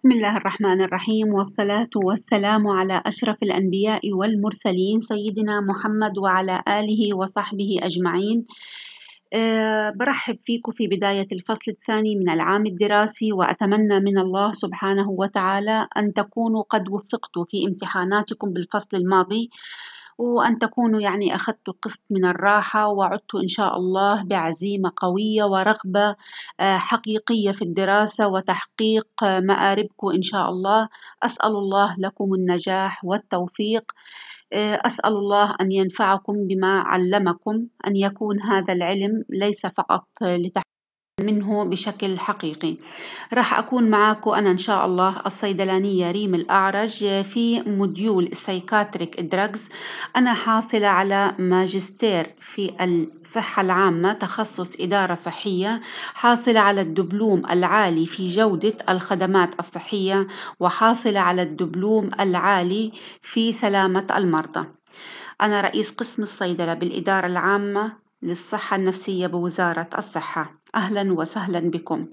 بسم الله الرحمن الرحيم، والصلاة والسلام على أشرف الأنبياء والمرسلين سيدنا محمد وعلى آله وصحبه أجمعين. برحب فيكم في بداية الفصل الثاني من العام الدراسي، وأتمنى من الله سبحانه وتعالى أن تكونوا قد وفقتوا في امتحاناتكم بالفصل الماضي، وأن تكونوا أخذتوا قسط من الراحة وعدتوا إن شاء الله بعزيمة قوية ورغبة حقيقية في الدراسة وتحقيق مآربكم إن شاء الله. أسأل الله لكم النجاح والتوفيق. أسأل الله أن ينفعكم بما علمكم، أن يكون هذا العلم ليس فقط لتحقيق منه بشكل حقيقي. راح أكون معاكم أنا إن شاء الله الصيدلانية ريم الأعرج في موديول السايكاتريك دراجز. أنا حاصلة على ماجستير في الصحة العامة تخصص إدارة صحية، حاصلة على الدبلوم العالي في جودة الخدمات الصحية، وحاصلة على الدبلوم العالي في سلامة المرضى. أنا رئيس قسم الصيدلة بالإدارة العامة للصحة النفسية بوزارة الصحة. أهلا وسهلا بكم.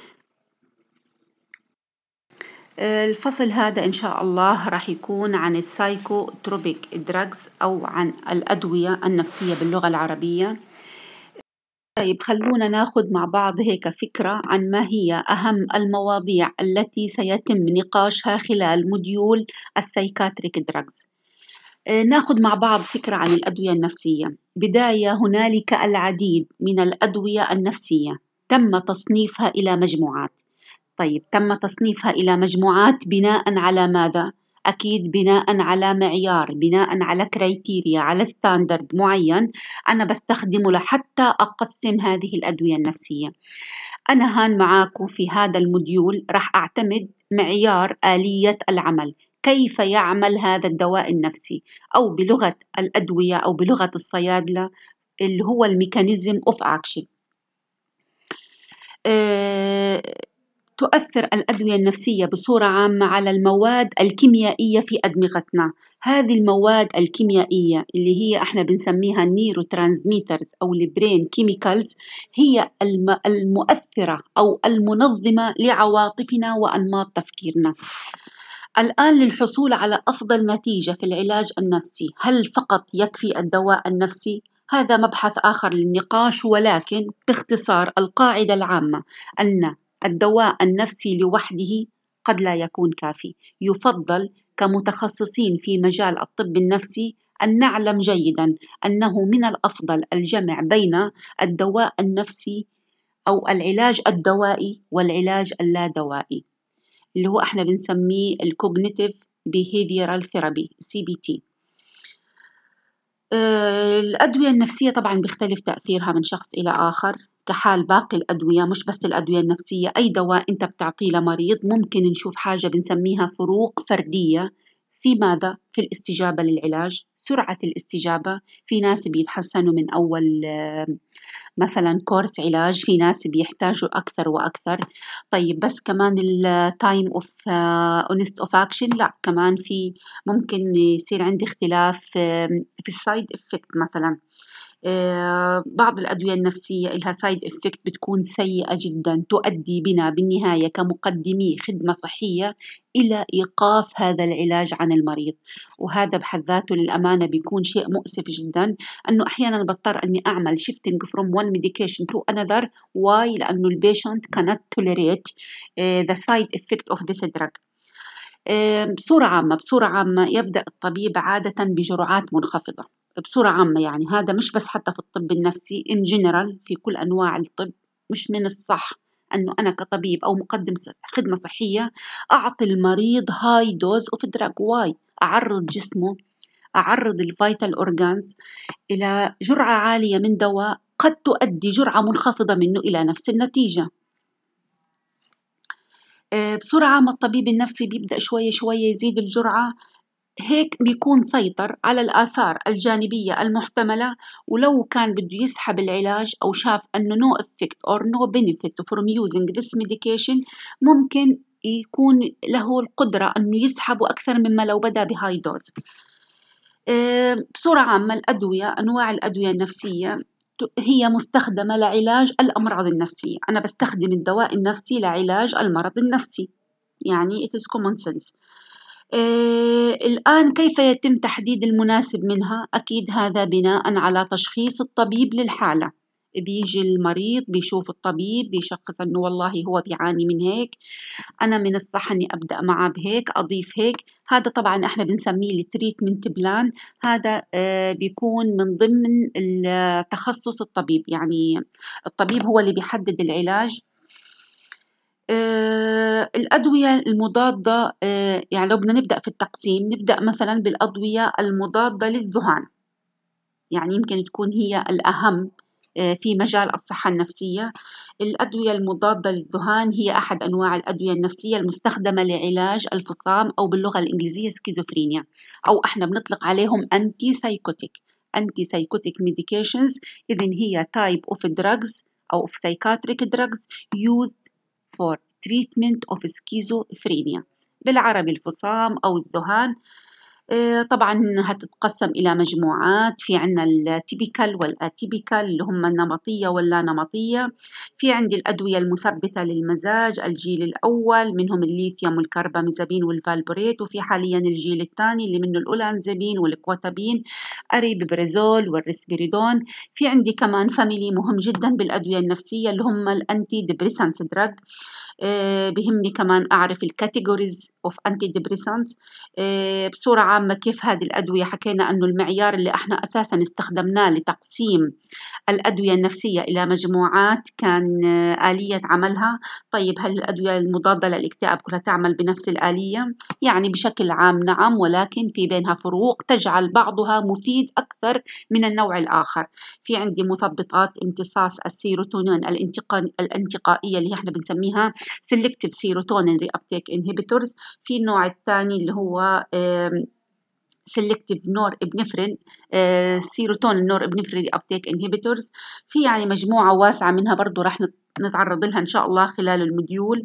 الفصل هذا إن شاء الله راح يكون عن السايكوتروبيك دراجز أو عن الأدوية النفسية باللغة العربية. طيب، خلونا ناخذ مع بعض هيك فكرة عن ما هي أهم المواضيع التي سيتم نقاشها خلال موديول السايكاتريك دراجز. ناخذ مع بعض فكرة عن الأدوية النفسية. بداية، هنالك العديد من الأدوية النفسية تم تصنيفها إلى مجموعات. طيب، تم تصنيفها إلى مجموعات بناء على ماذا؟ أكيد بناء على معيار، بناء على كرايتيريا، على ستاندرد معين أنا بستخدمه لحتى أقسم هذه الأدوية النفسية. أنا هان معاكم في هذا الموديول راح أعتمد معيار آلية العمل. كيف يعمل هذا الدواء النفسي، أو بلغة الأدوية أو بلغة الصيادلة اللي هو الميكانيزم أوف أكشن. تؤثر الأدوية النفسية بصورة عامة على المواد الكيميائية في أدمغتنا. هذه المواد الكيميائية اللي هي احنا بنسميها النيرو ترانسميترز أو البرين كيميكالز، هي المؤثرة أو المنظمة لعواطفنا وأنماط تفكيرنا. الآن للحصول على أفضل نتيجة في العلاج النفسي، هل فقط يكفي الدواء النفسي؟ هذا مبحث آخر للنقاش، ولكن باختصار القاعدة العامة أن الدواء النفسي لوحده قد لا يكون كافي. يفضل كمتخصصين في مجال الطب النفسي أن نعلم جيدا أنه من الأفضل الجمع بين الدواء النفسي أو العلاج الدوائي والعلاج اللا دوائي، اللي هو احنا بنسميه الكوجنيتيف بيهيفيرال ثيرابي CBT. الأدوية النفسية طبعا بيختلف تأثيرها من شخص إلى آخر، كحال باقي الأدوية. مش بس الأدوية النفسية، أي دواء أنت بتعطيه لمريض ممكن نشوف حاجة بنسميها فروق فردية في ماذا؟ في الاستجابة للعلاج، سرعة الاستجابة. في ناس بيتحسنوا من أول مثلا كورس علاج، في ناس بيحتاجوا أكثر وأكثر. طيب، بس كمان التايم اوف اونست اوف اكشن، لا كمان في ممكن يصير عندي اختلاف في السايد افكت. مثلا بعض الأدوية النفسية لها سايد افكت بتكون سيئة جدا، تؤدي بنا بالنهاية كمقدمي خدمة صحية إلى إيقاف هذا العلاج عن المريض. وهذا بحد ذاته للأمانة بيكون شيء مؤسف جدا، أنه أحيانا بضطر أني أعمل shifting from one medication to another. why؟ لأنه البيشنت cannot tolerate the side effect of this drug. بصورة عامة يبدأ الطبيب عادة بجرعات منخفضة. بصورة عامة هذا مش بس حتى في الطب النفسي in general، في كل أنواع الطب. مش من الصح أنه أنا كطبيب أو مقدم خدمة صحية أعطي المريض high dose of drug. why؟ أعرض جسمه، أعرض الفيتال أورجانز إلى جرعة عالية من دواء قد تؤدي جرعة منخفضة منه إلى نفس النتيجة. بصورة عامة الطبيب النفسي بيبدأ شوية شوية يزيد الجرعة، هيك بيكون سيطر على الآثار الجانبية المحتملة. ولو كان بده يسحب العلاج أو شاف أنه no effect or no benefit from using this medication، ممكن يكون له القدرة أنه يسحبه أكثر مما لو بدأ بهاي دوز. بصورة عامة الأدوية، أنواع الأدوية النفسية هي مستخدمة لعلاج الأمراض النفسية. أنا بستخدم الدواء النفسي لعلاج المرض النفسي. يعني it is common sense. الآن كيف يتم تحديد المناسب منها؟ أكيد هذا بناء على تشخيص الطبيب للحالة. بيجي المريض بيشوف الطبيب بيشخص أنه والله هو بيعاني من هيك، أنا من الصح أني أبدأ معه بهيك أضيف هيك. هذا طبعا إحنا بنسميه التريتمنت بلان. هذا بيكون من ضمن تخصص الطبيب، يعني الطبيب هو اللي بيحدد العلاج. الأدوية المضادة، يعني لو بدنا نبدأ في التقسيم نبدأ مثلا بالأدوية المضادة للذهان، يعني يمكن تكون هي الأهم في مجال الصحة النفسية. الأدوية المضادة للذهان هي أحد أنواع الأدوية النفسية المستخدمة لعلاج الفصام أو باللغة الإنجليزية سكيزوفرينيا، أو إحنا بنطلق عليهم أنتي سايكوتيك medications. إذن هي type of drugs أو of psychiatric drugs used for treatment of schizophrenia، بالعربي الفصام أو الذهان. طبعا هتتقسم إلى مجموعات، في عنا التيبيكال والاتيبيكال اللي هم النمطية واللا نمطية. في عندي الأدوية المثبتة للمزاج الجيل الأول، منهم الليثيوم والكرباميزابين والفالبوريت، وفي حاليا الجيل الثاني اللي منه الأولانزابين والكواتابين، أريبيبرازول والريسبيريدون. في عندي كمان فاميلي مهم جدا بالأدوية النفسية اللي هم الأنتي ديبريسانس دراج. بهمني كمان أعرف الكاتيجوريز اوف أنتي ديبريسانس. بصورة عامة كيف هذه الأدوية، حكينا أنه المعيار اللي احنا أساسا استخدمناه لتقسيم الأدوية النفسية إلى مجموعات كان آلية عملها. طيب هل الأدوية المضادة للاكتئاب كلها تعمل بنفس الآلية؟ يعني بشكل عام نعم، ولكن في بينها فروق تجعل بعضها مفيد أكثر من النوع الآخر. في عندي مثبطات امتصاص السيروتونين الانتقائية اللي احنا بنسميها selective serotonin reuptake inhibitors. في النوع الثاني اللي هو selective norepinephrine serotonin norepinephrine reuptake inhibitors. في يعني مجموعة واسعة منها برضو راح نتعرض لها إن شاء الله خلال الموديول.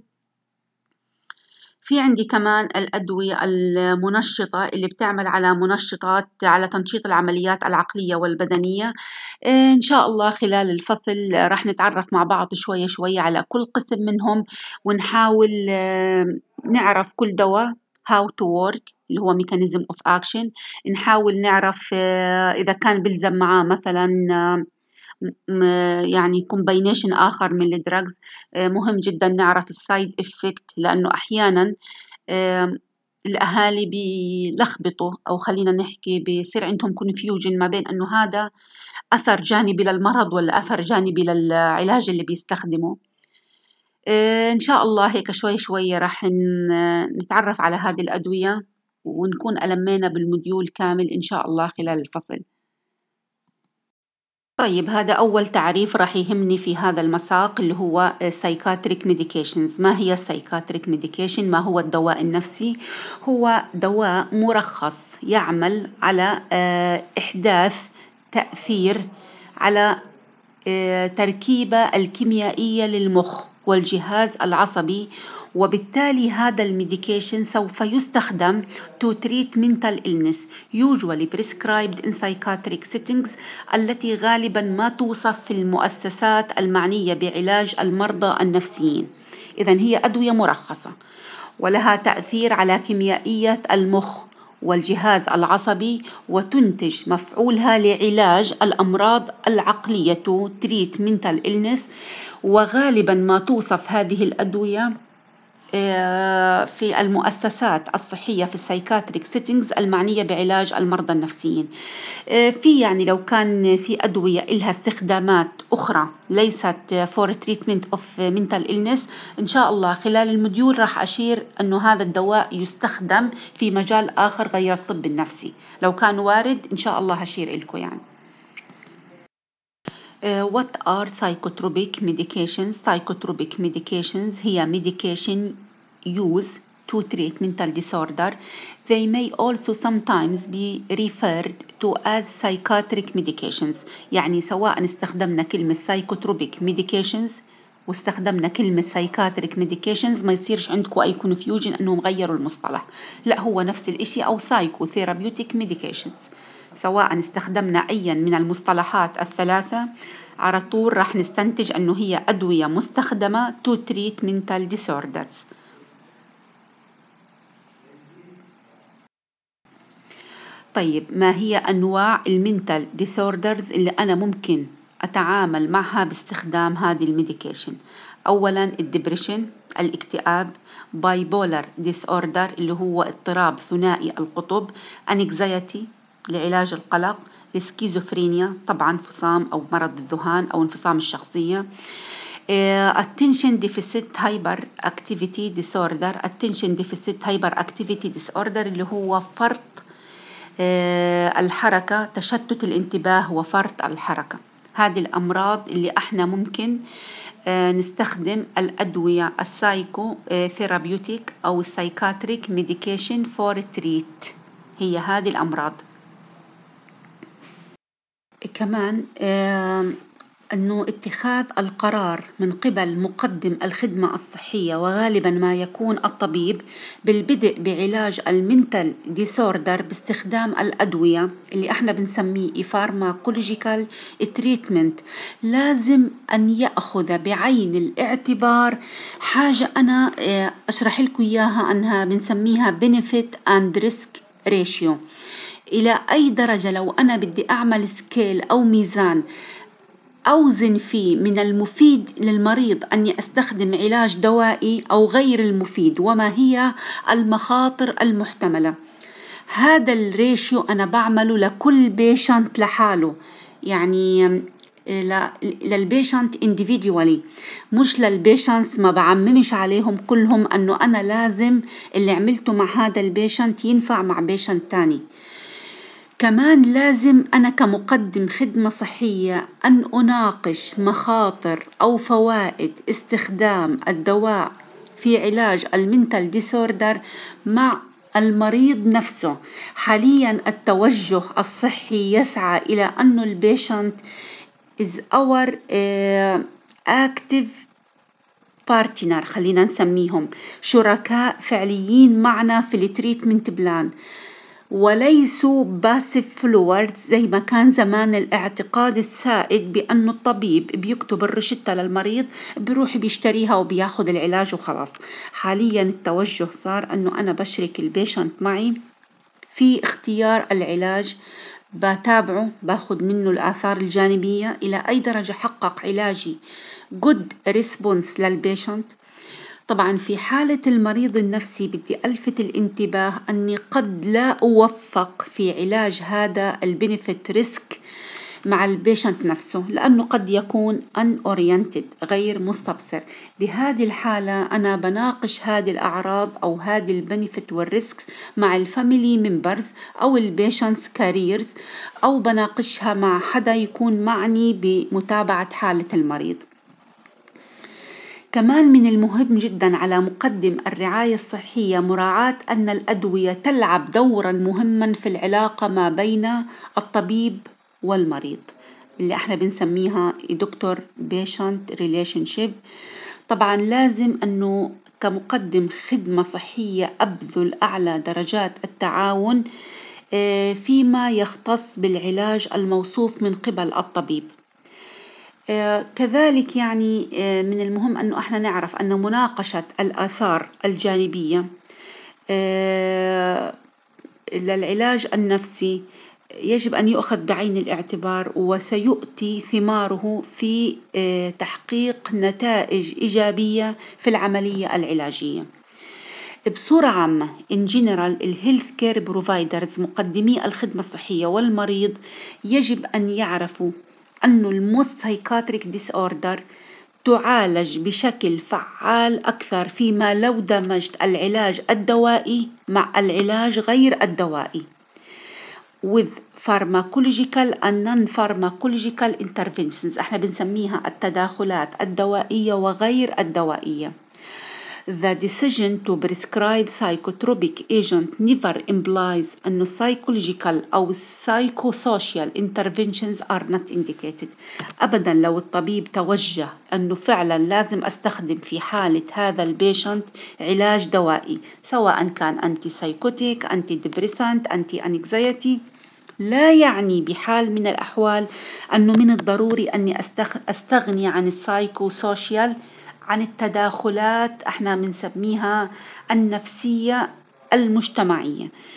في عندي كمان الأدوية المنشطة اللي بتعمل على منشطات على تنشيط العمليات العقلية والبدنية. إن شاء الله خلال الفصل راح نتعرف مع بعض شوية شوية على كل قسم منهم، ونحاول نعرف كل دواء how to work اللي هو mechanism of action. نحاول نعرف إذا كان بلزم معاه مثلا يعني combination آخر من الدراجز. مهم جدا نعرف السايد إفكت، لأنه أحيانا الأهالي بيلخبطوا أو خلينا نحكي بيصير عندهم confusion ما بين أنه هذا أثر جانبي للمرض ولا أثر جانبي للعلاج اللي بيستخدمه. إن شاء الله هيك شوي شوي راح نتعرف على هذه الأدوية ونكون ألمينا بالموديول كامل إن شاء الله خلال الفصل. طيب هذا أول تعريف راح يهمني في هذا المساق اللي هو psychiatric medications. ما هي psychiatric medication؟ ما هو الدواء النفسي؟ هو دواء مرخص يعمل على إحداث تأثير على تركيبة الكيميائية للمخ والجهاز العصبي، وبالتالي هذا الميديكيشن سوف يستخدم to treat mental illness usually prescribed in psychiatric settings التي غالبا ما توصف في المؤسسات المعنية بعلاج المرضى النفسيين. إذن هي أدوية مرخصة ولها تأثير على كيميائية المخ والجهاز العصبي، وتنتج مفعولها لعلاج الأمراض العقلية treat mental illness. وغالبا ما توصف هذه الأدوية في المؤسسات الصحية في السايكاتريك سيتينجز المعنية بعلاج المرضى النفسيين. في يعني لو كان في أدوية إلها استخدامات أخرى ليست for treatment of mental illness، إن شاء الله خلال الموديول راح أشير أنه هذا الدواء يستخدم في مجال آخر غير الطب النفسي. لو كان وارد إن شاء الله هشير لكم يعني. What are psychotropic medications? Psychotropic medications هي medication used to treat mental disorder. They may also sometimes be referred to as psychiatric medications. يعني سواء استخدمنا كلمة psychotropic medications واستخدمنا كلمة psychiatric medications ما يصيرش عندكم أي confusion أنهم غيروا المصطلح، لا هو نفس الإشي، أو psychotherapeutic medications. سواء استخدمنا أي من المصطلحات الثلاثة على طول راح نستنتج أنه هي أدوية مستخدمة to treat mental disorders. طيب، ما هي أنواع المنتال ديسوردرز اللي أنا ممكن أتعامل معها باستخدام هذه الميديكيشن؟ أولا الدبريشن، الاكتئاب، بايبولر ديسوردر اللي هو اضطراب ثنائي القطب، انكزايتي لعلاج القلق، السكيزوفرينيا طبعا انفصام أو مرض الذهان أو انفصام الشخصية، attention deficit hyperactivity disorder، attention deficit hyperactivity disorder اللي هو فرط الحركة، تشتت الانتباه وفرط الحركة. هذه الأمراض اللي احنا ممكن نستخدم الأدوية السايكو ثيرابيوتيك أو السايكاتريك ميديكيشن فور تريت، هي هذه الأمراض. كمان أنه اتخاذ القرار من قبل مقدم الخدمة الصحية وغالبا ما يكون الطبيب بالبدء بعلاج المنتال ديسوردر باستخدام الأدوية اللي احنا بنسميه فارماكولوجيكال تريتمنت، لازم أن يأخذ بعين الاعتبار حاجة أنا أشرح لكم إياها أنها بنسميها benefit and risk ratio. إلى أي درجة لو أنا بدي أعمل سكيل أو ميزان أوزن فيه من المفيد للمريض أني أستخدم علاج دوائي أو غير المفيد، وما هي المخاطر المحتملة. هذا الريشيو أنا بعمله لكل بيشنت لحاله، يعني للبيشنت individually، مش للبيشنتس ما بعممش عليهم كلهم أنه أنا لازم اللي عملته مع هذا البيشنت ينفع مع بيشنت تاني. كمان لازم أنا كمقدم خدمة صحية أن أناقش مخاطر أو فوائد استخدام الدواء في علاج المنتال ديسوردر مع المريض نفسه. حاليا التوجه الصحي يسعى إلى أن البيشنت is our active partner، خلينا نسميهم شركاء فعليين معنا في التريتمنت بلان، وليسوا باسيف فلوورز زي ما كان زمان الاعتقاد السائد بأنه الطبيب بيكتب الروشتة للمريض بيروح بيشتريها وبياخد العلاج وخلاص. حاليا التوجه صار أنه أنا بشرك البيشنت معي في اختيار العلاج، بتابعه، باخد منه الآثار الجانبية إلى أي درجة حقق علاجي good response للبيشنت. طبعا في حالة المريض النفسي بدي ألفت الانتباه أني قد لا أوفق في علاج هذا البنفيت ريسك مع البيشنت نفسه، لأنه قد يكون unoriented غير مستبصر. بهذه الحالة أنا بناقش هذه الأعراض أو هذه البنفيت والريسكس مع الفاميلي ممبرز أو البيشنتس كاريرز، أو بناقشها مع حدا يكون معني بمتابعة حالة المريض. كمان من المهم جدا على مقدم الرعاية الصحية مراعاة أن الأدوية تلعب دورا مهما في العلاقة ما بين الطبيب والمريض، اللي احنا بنسميها دكتور بيشنت ريليشنشيب. طبعا لازم أنه كمقدم خدمة صحية أبذل أعلى درجات التعاون فيما يختص بالعلاج الموصوف من قبل الطبيب. كذلك يعني من المهم أنه احنا نعرف أن مناقشة الآثار الجانبية للعلاج النفسي يجب أن يؤخذ بعين الاعتبار، وسيؤتي ثماره في تحقيق نتائج إيجابية في العملية العلاجية. بصورة عامة in general الهيلث كير بروفايدرز مقدمي الخدمة الصحية والمريض يجب أن يعرفوا أن الموثايكاتريك ديسوردر تعالج بشكل فعال أكثر فيما لو دمجت العلاج الدوائي مع العلاج غير الدوائي with pharmacological and non-pharmacological interventions، احنا بنسميها التداخلات الدوائية وغير الدوائية. The decision to prescribe psychotropic agent never implies أن psychological أو psychosocial interventions are not indicated. أبدا لو الطبيب توجه أنه فعلا لازم أستخدم في حالة هذا البيشنت علاج دوائي، سواء كان أنتي سايكوتيك، أنتي ديبريسانت، أنتي أنكزايتي، لا يعني بحال من الأحوال أنه من الضروري أني أستغني عن السايكوسوشيال، عن التداخلات احنا بنسميها النفسية المجتمعية.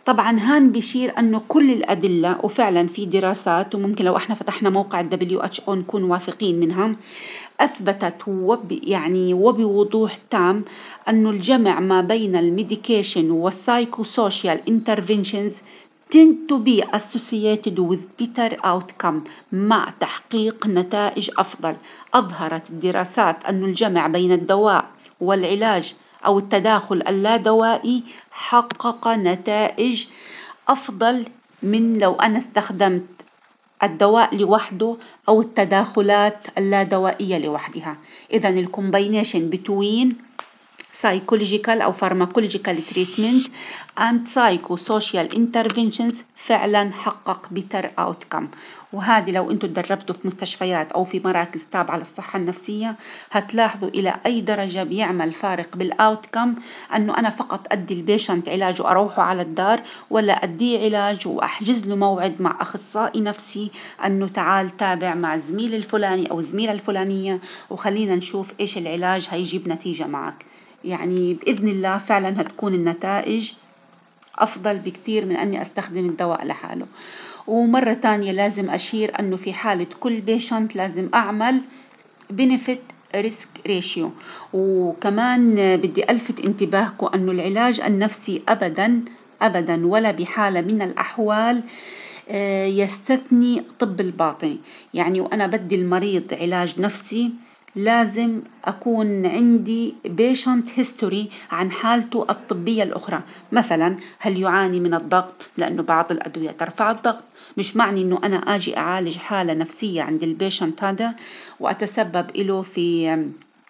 طبعا هان بيشير أنه كل الأدلة، وفعلا في دراسات وممكن لو احنا فتحنا موقع WHO نكون واثقين منها، أثبتت يعني وبوضوح تام أنه الجمع ما بين الميديكيشن والسايكوسوشيال interventions tend to be associated with better outcome، مع تحقيق نتائج أفضل. أظهرت الدراسات أن الجمع بين الدواء والعلاج أو التداخل اللادوائي حقق نتائج أفضل من لو أنا استخدمت الدواء لوحده أو التداخلات اللادوائية لوحدها. إذا الكومباينيشن between psychological أو pharmacological treatment and psychosocial interventions فعلا حقق better outcome. وهذه لو أنتم تدربتوا في مستشفيات أو في مراكز تابعة للصحة النفسية هتلاحظوا إلى أي درجة بيعمل فارق بالأوتكم، أنه أنا فقط أدي البيشنت علاج وأروحه على الدار، ولا أدي علاج وأحجز له موعد مع أخصائي نفسي أنه تعال تابع مع الزميل الفلاني أو الزميلة الفلانية وخلينا نشوف إيش العلاج هيجيب نتيجة معك. يعني بإذن الله فعلا هتكون النتائج أفضل بكتير من أني أستخدم الدواء لحاله. ومرة تانية لازم أشير أنه في حالة كل بيشنت لازم أعمل benefit risk ratio. وكمان بدي ألفت انتباهكم أنه العلاج النفسي أبدا ولا بحالة من الأحوال يستثني طب الباطني. يعني وأنا بدي المريض علاج نفسي لازم أكون عندي patient history عن حالته الطبية الأخرى. مثلا هل يعاني من الضغط؟ لأنه بعض الأدوية ترفع الضغط. مش معني أنه أنا أجي أعالج حالة نفسية عند البيشنت هذا وأتسبب له في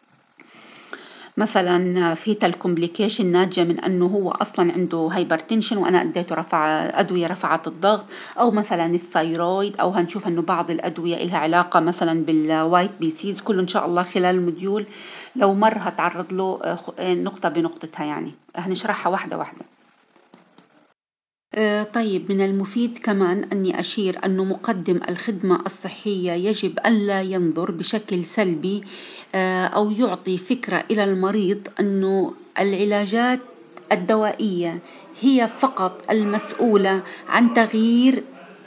مثلا فيتال كومبليكيشن ناتجة من أنه هو أصلا عنده هايبرتنشن وأنا أديته أدوية رفعت الضغط، أو مثلا الثايرويد، أو هنشوف أنه بعض الأدوية لها علاقة مثلا بالوايت بيسيز. كله إن شاء الله خلال الموديول لو مر هتعرض له نقطة بنقطتها، يعني هنشرحها واحدة واحدة. طيب، من المفيد كمان أني أشير أنه مقدم الخدمة الصحية يجب ألا ينظر بشكل سلبي أو يعطي فكرة إلى المريض أنه العلاجات الدوائية هي فقط المسؤولة عن تغيير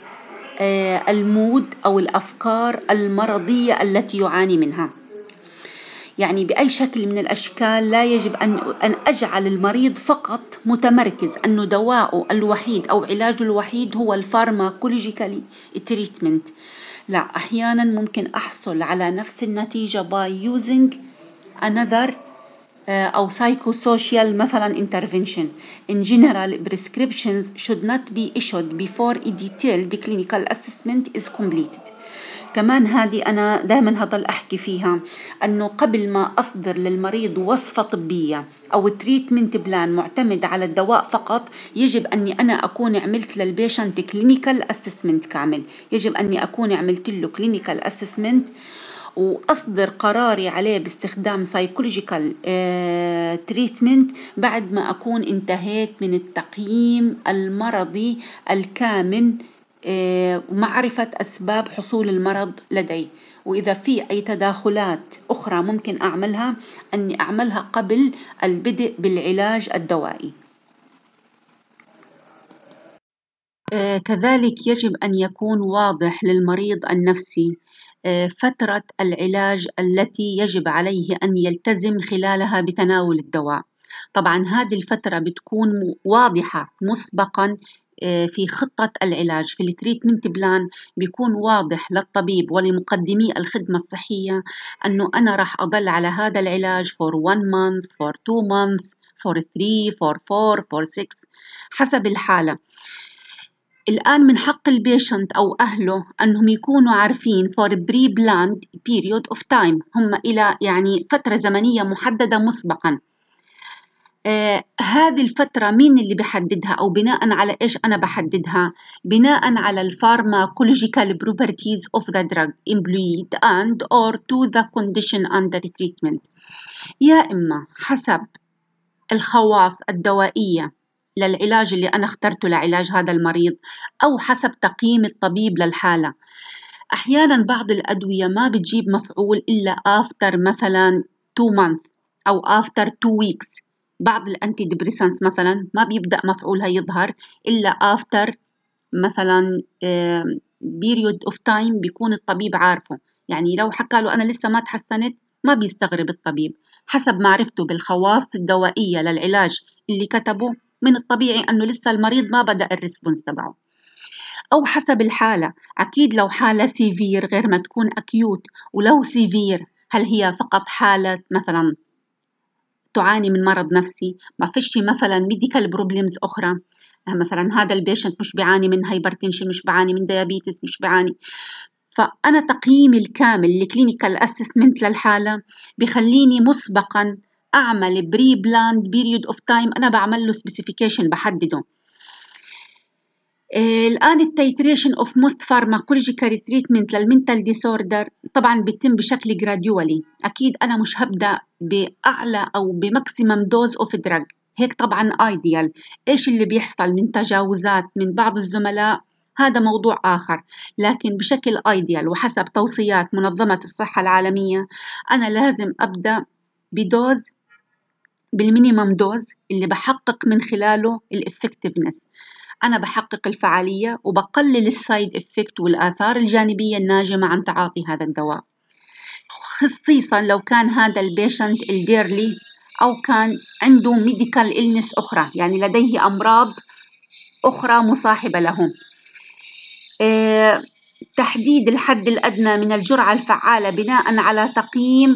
المود أو الأفكار المرضية التي يعاني منها. يعني بأي شكل من الأشكال لا يجب أن أجعل المريض فقط متمركز أنه دواءه الوحيد أو علاجه الوحيد هو الفارماكولوجيكالي تريتمنت. لا، أحيانا ممكن أحصل على نفس النتيجة by using another أو psychosocial مثلا intervention. In general, prescriptions should not be issued before a detailed clinical assessment is completed. كمان هذه أنا دائما هضل أحكي فيها، أنه قبل ما أصدر للمريض وصفة طبية أو تريتمنت بلان معتمد على الدواء فقط، يجب أني أنا أكون عملت للبيشنت كلينيكال أسسمنت كامل. يجب أني أكون عملت له كلينيكال أسسمنت وأصدر قراري عليه باستخدام سايكولوجيكال تريتمنت بعد ما أكون انتهيت من التقييم المرضي الكامل ومعرفة أسباب حصول المرض لدي. وإذا في أي تداخلات أخرى ممكن أعملها، أني أعملها قبل البدء بالعلاج الدوائي. كذلك يجب أن يكون واضح للمريض النفسي فترة العلاج التي يجب عليه أن يلتزم خلالها بتناول الدواء. طبعا هذه الفترة بتكون واضحة مسبقا في خطة العلاج، في التريتمنت بلان بيكون واضح للطبيب ولمقدمي الخدمة الصحية أنه أنا راح أضل على هذا العلاج for 1 month for 2 months for 3 for 4 for 6 حسب الحالة. الآن من حق البيشنت أو أهله أنهم يكونوا عارفين for pre-planned period of time، هم إلى يعني فترة زمنية محددة مسبقا. هذه الفترة مين اللي بحددها أو بناء على إيش أنا بحددها؟ بناء على الفارماكولوجيكال properties of the drug employed and or to the condition under treatment. يا إما حسب الخواص الدوائية للعلاج اللي أنا اخترته لعلاج هذا المريض، أو حسب تقييم الطبيب للحالة. أحيانا بعض الأدوية ما بتجيب مفعول إلا after مثلا 2 months أو after 2 weeks. بعض الأنتي ديبريسنس مثلا ما بيبدأ مفعولها يظهر إلا after مثلا period of time بيكون الطبيب عارفه. يعني لو حكى له أنا لسه ما تحسنت ما بيستغرب الطبيب، حسب معرفته بالخواص الدوائية للعلاج اللي كتبه من الطبيعي أنه لسه المريض ما بدأ الريسبونس تبعه. أو حسب الحالة، أكيد لو حالة سيفير غير ما تكون أكيوت، ولو سيفير هل هي فقط حالة مثلا تعاني من مرض نفسي، ما فيش مثلا ميديكال بروبلمز أخرى، مثلا هذا البيشنت مش بيعاني من هايبرتنشن، مش بيعاني من ديابيتس، مش بيعاني. فأنا تقييمي الكامل الكلينيكال أسسمنت للحالة بخليني مسبقا أعمل بري بلاند بيريود أوف تايم، أنا بعمل له سبيسيفيكيشن بحدده. الآن التيتريشن اوف موست فارماكولوجيكال تريتمنت للمنتال ديسوردر طبعا بيتم بشكل جراديولي. أكيد أنا مش هبدأ بأعلى أو بماكسيمم دوز اوف دراج، هيك طبعا ايديال. إيش اللي بيحصل من تجاوزات من بعض الزملاء هذا موضوع آخر، لكن بشكل ايديال وحسب توصيات منظمة الصحة العالمية أنا لازم أبدأ بدوز بالمينيمم دوز اللي بحقق من خلاله الإفكتفنس. أنا بحقق الفعالية وبقلل السايد إفكت والآثار الجانبية الناجمة عن تعاطي هذا الدواء، خصيصا لو كان هذا البيشنت الديرلي أو كان عنده ميديكال إلنس أخرى، يعني لديه أمراض أخرى مصاحبة له. تحديد الحد الأدنى من الجرعة الفعالة بناء على تقييم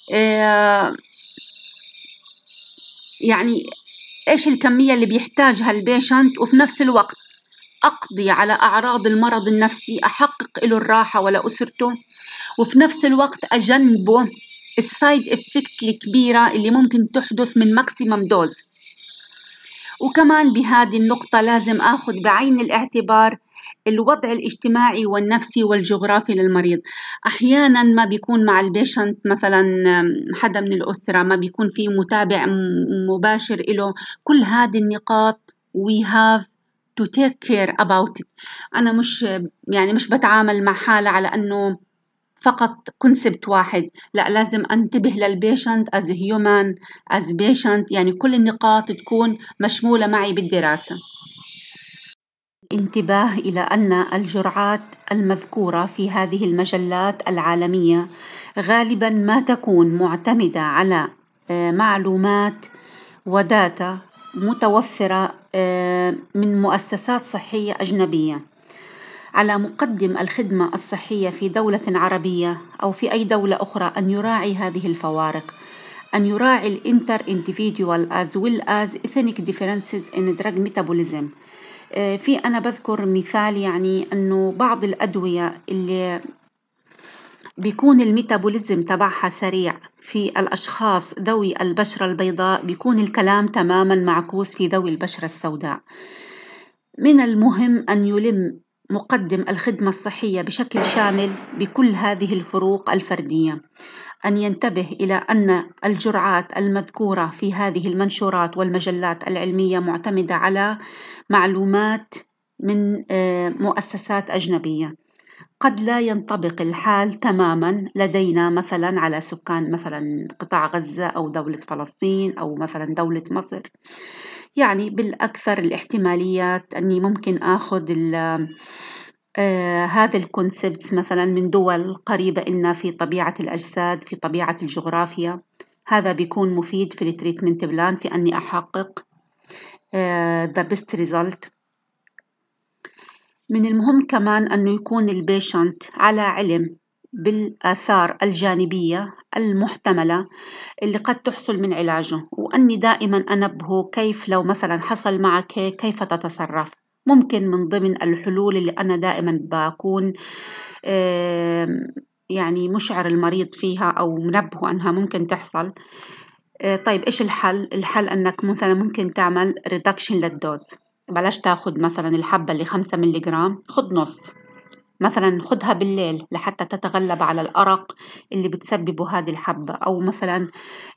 يعني إيش الكمية اللي بيحتاجها البيشنت، وفي نفس الوقت أقضي على أعراض المرض النفسي، أحقق له الراحة ولأسرته، وفي نفس الوقت أجنبه السايد إفكت الكبيرة اللي ممكن تحدث من ماكسيمم دوز. وكمان بهذه النقطة لازم أخذ بعين الاعتبار الوضع الاجتماعي والنفسي والجغرافي للمريض. أحيانا ما بيكون مع البيشنت مثلا حدا من الأسرة، ما بيكون في متابع مباشر له. كل هذه النقاط we have to take care about it. أنا مش بتعامل مع حالة على أنه فقط كونسبت واحد، لا، لازم أنتبه للبيشنت as human as patient، يعني كل النقاط تكون مشمولة معي بالدراسة. انتباه إلى أن الجرعات المذكورة في هذه المجلات العالمية غالبا ما تكون معتمدة على معلومات وداتا متوفرة من مؤسسات صحية أجنبية. على مقدم الخدمة الصحية في دولة عربية أو في أي دولة أخرى أن يراعي هذه الفوارق، أن يراعي الانتر individual as well as ethnic differences in drug metabolism. أنا بذكر مثال، يعني أنه بعض الأدوية اللي بيكون الميتابوليزم تبعها سريع في الأشخاص ذوي البشرة البيضاء، بيكون الكلام تماما معكوس في ذوي البشرة السوداء. من المهم أن يلم مقدم الخدمة الصحية بشكل شامل بكل هذه الفروق الفردية، أن ينتبه إلى أن الجرعات المذكورة في هذه المنشورات والمجلات العلمية معتمدة على معلومات من مؤسسات أجنبية. قد لا ينطبق الحال تماما لدينا مثلا على سكان مثلا قطاع غزة أو دولة فلسطين أو مثلا دولة مصر. يعني بالأكثر الاحتماليات أني ممكن أخذ هذا الكونسبت مثلا من دول قريبة إلنا في طبيعة الأجساد، في طبيعة الجغرافيا. هذا بيكون مفيد في التريتمنت بلان في أني أحقق the best result. من المهم كمان أنه يكون البيشنت على علم بالآثار الجانبية المحتملة اللي قد تحصل من علاجه، وأني دائما أنبهه كيف لو مثلا حصل معك كيف تتصرف. ممكن من ضمن الحلول اللي أنا دائما بكون يعني مشعر المريض فيها أو منبهه أنها ممكن تحصل. طيب إيش الحل؟ الحل أنك مثلا ممكن تعمل reduction للدوز. بلاش تاخد مثلا الحبة اللي 5 ملغرام، خد نص مثلا، خدها بالليل لحتى تتغلب على الأرق اللي بتسببه هذه الحبة، أو مثلا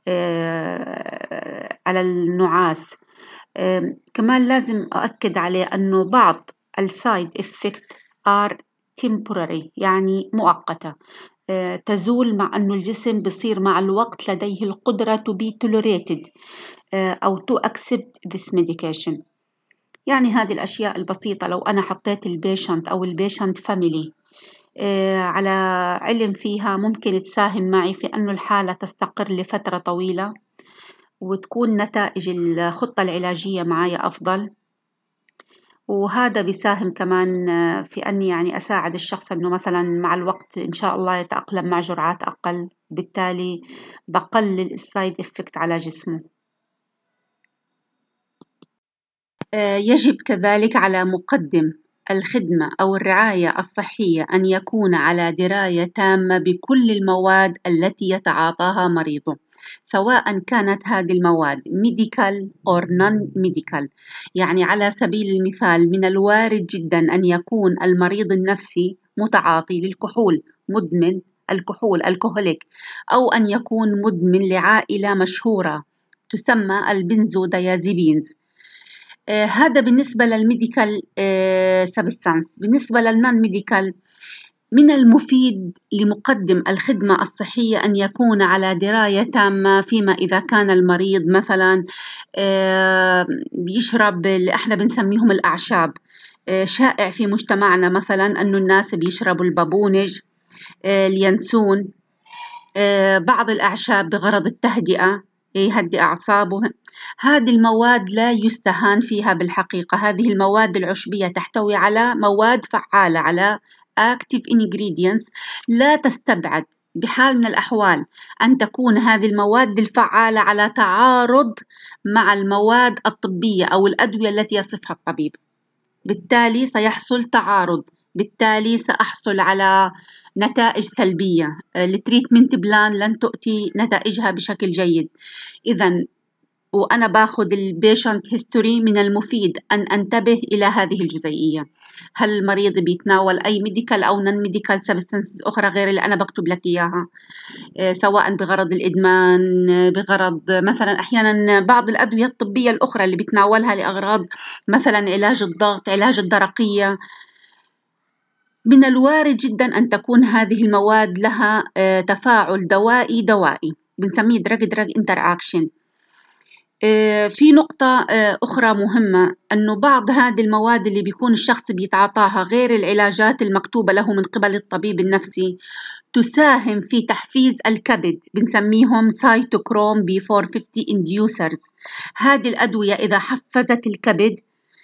على النعاس. كمان لازم أؤكد عليه أنه بعض السايد إفكت are temporary، يعني مؤقتة. تزول مع أنه الجسم بصير مع الوقت لديه القدرة to be tolerated أو to accept this medication. يعني هذه الأشياء البسيطة لو أنا حطيت البيشنت أو البيشنت فاميلي على علم فيها ممكن تساهم معي في أنه الحالة تستقر لفترة طويلة وتكون نتائج الخطة العلاجية معي أفضل. وهذا بيساهم كمان في أني يعني أساعد الشخص أنه مثلا مع الوقت إن شاء الله يتأقلم مع جرعات أقل، بالتالي بقلل السايد إفكت على جسمه. يجب كذلك على مقدم الخدمة أو الرعاية الصحية أن يكون على دراية تامة بكل المواد التي يتعاطاها مريضه، سواء كانت هذه المواد medical or non-medical. يعني على سبيل المثال من الوارد جدا أن يكون المريض النفسي متعاطي للكحول، مدمن الكحول الكحوليك، أو أن يكون مدمن لعائلة مشهورة تسمى البنزوديازيبينز. هذا بالنسبة للميديكال سبستانس. بالنسبة للنون ميديكال، من المفيد لمقدم الخدمة الصحية أن يكون على دراية تامة فيما إذا كان المريض مثلا بيشرب اللي احنا بنسميهم الأعشاب. شائع في مجتمعنا مثلا أنه الناس بيشربوا البابونج، اليانسون، بعض الأعشاب بغرض التهدئة، يهدئ أعصابه. هذه المواد لا يستهان فيها بالحقيقة. هذه المواد العشبية تحتوي على مواد فعالة، على active ingredients. لا تستبعد بحال من الأحوال أن تكون هذه المواد الفعالة على تعارض مع المواد الطبية أو الأدوية التي يصفها الطبيب، بالتالي سيحصل تعارض، بالتالي سأحصل على نتائج سلبية. التريتمنت بلان لن تؤتي نتائجها بشكل جيد. إذن وأنا باخد البيشنت هيستوري من المفيد أن أنتبه إلى هذه الجزئية. هل المريض بيتناول أي ميديكال أو نون ميديكال سبستانسز أخرى غير اللي أنا بكتب لك إياها، سواء بغرض الإدمان، بغرض مثلا أحيانا بعض الأدوية الطبية الأخرى اللي بيتناولها لأغراض مثلا علاج الضغط، علاج الدرقية. من الوارد جدا أن تكون هذه المواد لها تفاعل دوائي بنسميه drug interaction. في نقطة أخرى مهمة، أنه بعض هذه المواد اللي بيكون الشخص بيتعاطاها غير العلاجات المكتوبة له من قبل الطبيب النفسي تساهم في تحفيز الكبد، بنسميهم سايتوكروم B450 inducers. هذه الأدوية إذا حفزت الكبد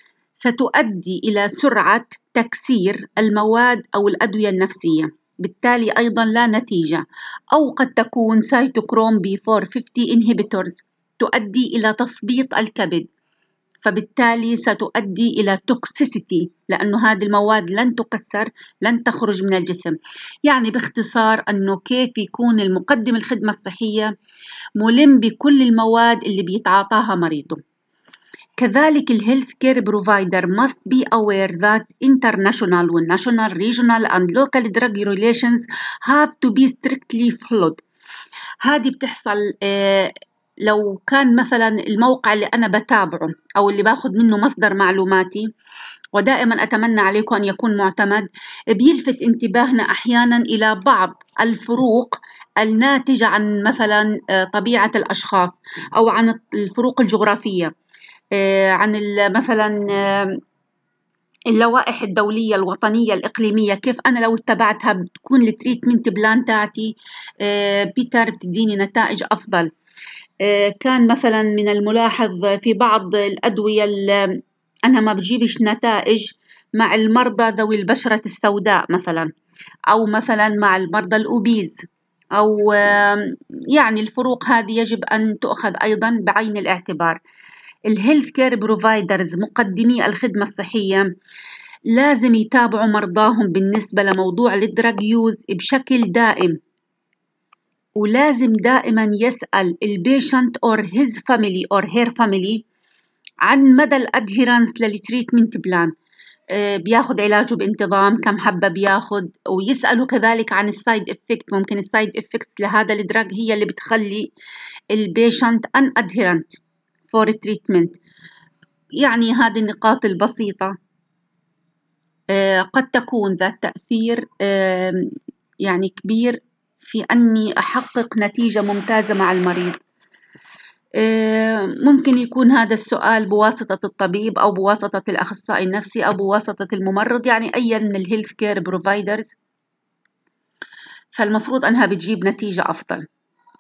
ستؤدي إلى سرعة تكسير المواد أو الأدوية النفسية، بالتالي أيضا لا نتيجة. أو قد تكون سايتوكروم B450 inhibitors تؤدي إلى تثبيط الكبد، فبالتالي ستؤدي إلى توكسيسيتي، لأنه هذه المواد لن تكسر، لن تخرج من الجسم. يعني باختصار أنه كيف يكون المقدم الخدمة الصحية ملم بكل المواد اللي بيتعاطاها مريضه. كذلك الهيلث كير بروفايدر must be aware that international and national, regional and local drug regulations have to be strictly followed. هذه بتحصل لو كان مثلا الموقع اللي أنا بتابعه أو اللي باخد منه مصدر معلوماتي، ودائما أتمنى عليكم أن يكون معتمد، بيلفت انتباهنا أحيانا إلى بعض الفروق الناتجة عن مثلا طبيعة الأشخاص أو عن الفروق الجغرافية، عن مثلا اللوائح الدولية الوطنية الإقليمية، كيف أنا لو اتبعتها بتكون التريتمنت بلان تاعتي بيتر بتديني نتائج أفضل. كان مثلا من الملاحظ في بعض الأدوية اللي أنا ما بجيبش نتائج مع المرضى ذوي البشرة السوداء مثلا، أو مثلا مع المرضى الأوبيز، أو يعني الفروق هذه يجب أن تؤخذ أيضا بعين الاعتبار. الهيلث كير بروفايدرز مقدمي الخدمة الصحية لازم يتابعوا مرضاهم بالنسبة لموضوع الدراج يوز بشكل دائم، ولازم دائما يسأل البيشنت or his family or her family عن مدى الادهيرانس للتريتمنت بلان، بياخد علاجه بانتظام، كم حبة بياخد، ويسألوا كذلك عن السايد افكت. ممكن السايد افكت لهذا الدراج هي اللي بتخلي البيشنت unadherent for treatment. يعني هذه النقاط البسيطة قد تكون ذات تأثير يعني كبير في أني أحقق نتيجة ممتازة مع المريض؟ ممكن يكون هذا السؤال بواسطة الطبيب أو بواسطة الأخصائي النفسي أو بواسطة الممرض، يعني أي من الهيلث كير بروفايدرز، فالمفروض أنها بتجيب نتيجة أفضل.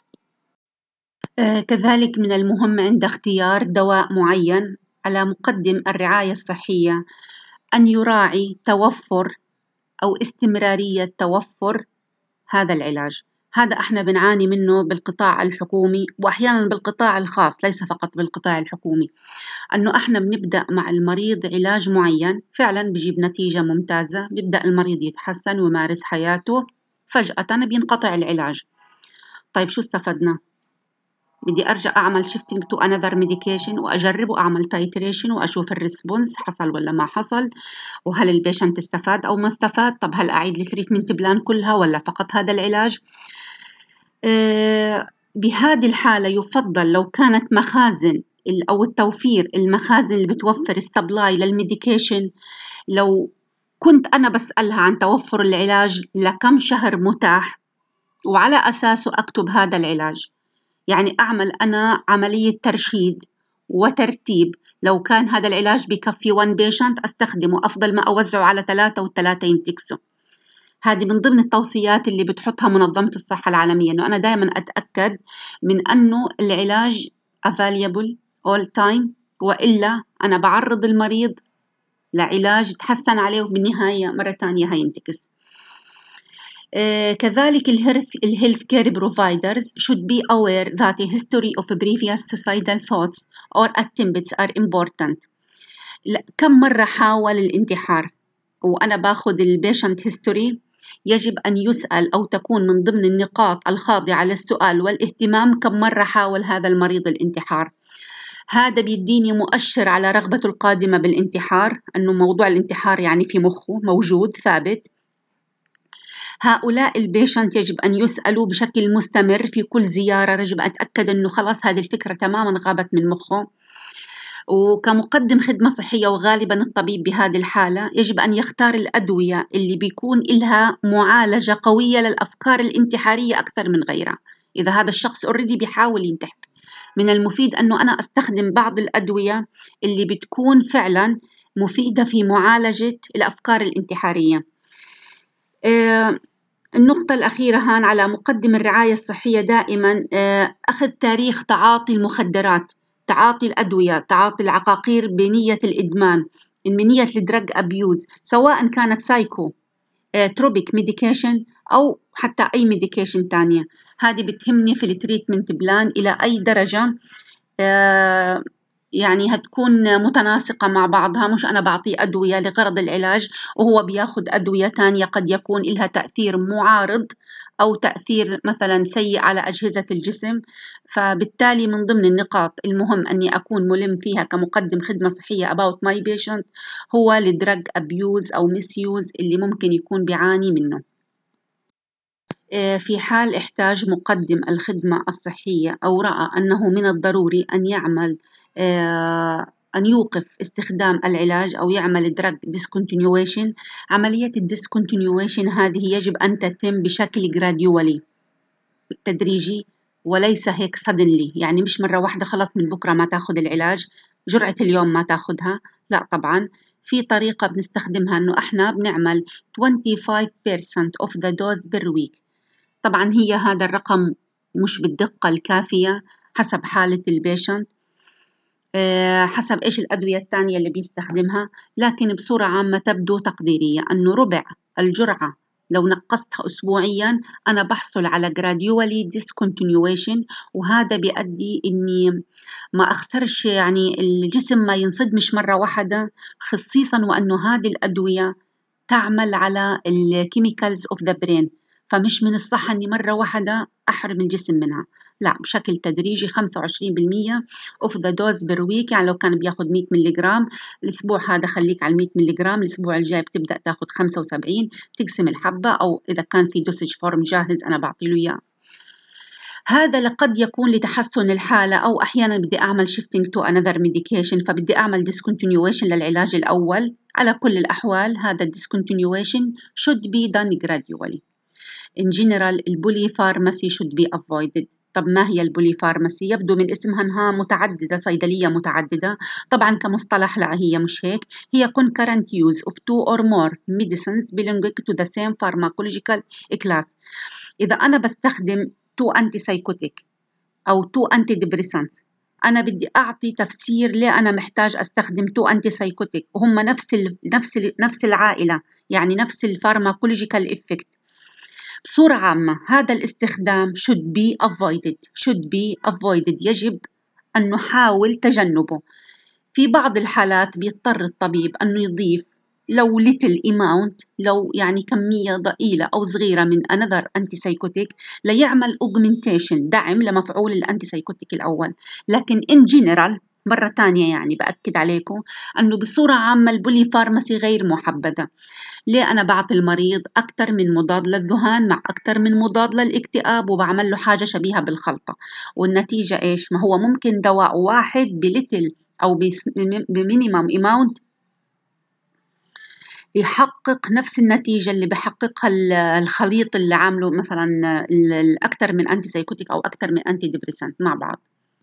كذلك من المهم عند اختيار دواء معين على مقدم الرعاية الصحية أن يراعي توفر أو استمرارية توفر هذا العلاج. هذا احنا بنعاني منه بالقطاع الحكومي وأحيانا بالقطاع الخاص، ليس فقط بالقطاع الحكومي، أنه احنا بنبدأ مع المريض علاج معين فعلا بيجيب نتيجة ممتازة، بيبدأ المريض يتحسن ويمارس حياته، فجأة بينقطع العلاج. طيب شو استفدنا؟ بدي أرجع أعمل shifting to another medication وأجربه، أعمل titration وأشوف الريسبونس حصل ولا ما حصل، وهل البيشنت استفاد أو ما استفاد. طب هل أعيد التريتمنت بلان كلها ولا فقط هذا العلاج؟ بهذه الحالة يفضل لو كانت مخازن أو التوفير، المخازن اللي بتوفر السبلاي للميديكيشن، لو كنت أنا بسألها عن توفر العلاج لكم شهر متاح وعلى أساسه أكتب هذا العلاج، يعني أعمل أنا عملية ترشيد وترتيب. لو كان هذا العلاج بكفي 1 بيشنت أستخدمه أفضل ما أوزعه على 3 والثلاثة ينتكسوا. هذه من ضمن التوصيات اللي بتحطها منظمة الصحة العالمية، إنه أنا دائما أتأكد من أنه العلاج available all time، وإلا أنا بعرض المريض لعلاج تحسن عليه وبالنهاية مرة تانية هينتكس. كذلك الهيلث كير providers should be aware that a history of previous suicidal thoughts or attempts are important. كم مرة حاول الانتحار؟ وأنا باخذ البيشنت هيستوري، يجب أن يسأل أو تكون من ضمن النقاط الخاضعة للسؤال والاهتمام كم مرة حاول هذا المريض الانتحار. هذا بيديني مؤشر على رغبته القادمة بالانتحار، أنه موضوع الانتحار يعني في مخه موجود ثابت. هؤلاء البيشنت يجب أن يسألوا بشكل مستمر في كل زيارة، يجب أن أتأكد أنه خلاص هذه الفكرة تماما غابت من مخه. وكمقدم خدمة صحية وغالبا الطبيب بهذه الحالة يجب أن يختار الأدوية اللي بيكون لها معالجة قوية للأفكار الانتحارية أكثر من غيرها. إذا هذا الشخص already بيحاول ينتحر، من المفيد أنه أنا أستخدم بعض الأدوية اللي بتكون فعلا مفيدة في معالجة الأفكار الانتحارية. النقطة الأخيرة هان على مقدم الرعاية الصحية دائما أخذ تاريخ تعاطي المخدرات، تعاطي الأدوية، تعاطي العقاقير بنية الإدمان، بنية الدرج أبيوز، سواء كانت سايكو تروبيك ميديكيشن أو حتى أي ميديكيشن تانية. هذه بتهمني في التريتمنت بلان إلى أي درجة يعني هتكون متناسقة مع بعضها، مش أنا بعطيه أدوية لغرض العلاج وهو بياخد أدوية تانية قد يكون لها تأثير معارض أو تأثير مثلا سيء على أجهزة الجسم. فبالتالي من ضمن النقاط المهم أني أكون ملم فيها كمقدم خدمة صحية about my patient هو الدرج أبيوز أو misuse اللي ممكن يكون بيعاني منه. في حال احتاج مقدم الخدمة الصحية أو رأى أنه من الضروري أن يعمل أن يوقف استخدام العلاج أو يعمل drug discontinuation، عملية discontinuation هذه يجب أن تتم بشكل gradually تدريجي وليس هيك suddenly، يعني مش مرة واحدة خلاص من بكرة ما تاخد العلاج، جرعة اليوم ما تاخدها، لا طبعا في طريقة بنستخدمها أنه إحنا بنعمل 25% of the dose per week. طبعا هي هذا الرقم مش بالدقة الكافية حسب حالة البيشنت، حسب إيش الأدوية الثانية اللي بيستخدمها، لكن بصورة عامة تبدو تقديرية أنه ربع الجرعة لو نقصتها أسبوعيا أنا بحصل على gradually discontinuation، وهذا بيؤدي إني ما أخسرش يعني الجسم ما ينصدمش مرة واحدة، خصيصا وأنه هذه الأدوية تعمل على الكيميكالز of the brain، فمش من الصح أني مرة واحدة أحرم الجسم منها، لا بشكل تدريجي 25% of the dose per week. يعني لو كان بياخد 100 ملغرام الأسبوع هذا خليك على 100 ملغرام، الأسبوع الجاي بتبدأ تاخد 75، تقسم الحبة أو إذا كان في دوسج فورم جاهز أنا بعطيله إياه. هذا لقد يكون لتحسن الحالة أو أحيانا بدي أعمل shifting to another medication، فبدي أعمل discontinuation للعلاج الأول. على كل الأحوال هذا discontinuation should be done gradually. In general البولي فارماسي should be avoided. طب ما هي البولي فارماسي؟ يبدو من اسمها أنها متعددة، صيدلية متعددة. طبعا كمصطلح لا، هي مش هيك. هي concurrent use of 2 or more medicines belonging to the same pharmacological class. إذا أنا بستخدم 2 antipsychotic أو 2 antidepressants، أنا بدي أعطي تفسير ليه أنا محتاج أستخدم 2 antipsychotic وهم نفس العائلة، يعني نفس الفارماكولوجيكال إفكت. بصورة عامة هذا الاستخدام should be avoided، يجب أن نحاول تجنبه. في بعض الحالات بيضطر الطبيب أنه يضيف لو little amount، لو يعني كمية ضئيلة أو صغيرة من another antipsychotic ليعمل augmentation، دعم لمفعول الانتيسايكوتيك الأول. لكن in general مرة تانية يعني بأكد عليكم أنه بصورة عامة البولي فارماسي غير محبذة. ليه أنا بعطي المريض أكثر من مضاد للذهان مع أكثر من مضاد للاكتئاب وبعمل له حاجة شبيهة بالخلطة، والنتيجة إيش؟ ما هو ممكن دواء واحد بليتل أو بمينيمم اماونت يحقق نفس النتيجة اللي بحققها الخليط اللي عامله مثلا الأكثر من أنتي سايكوتيك أو أكثر من أنتي ديبريسنت مع بعض.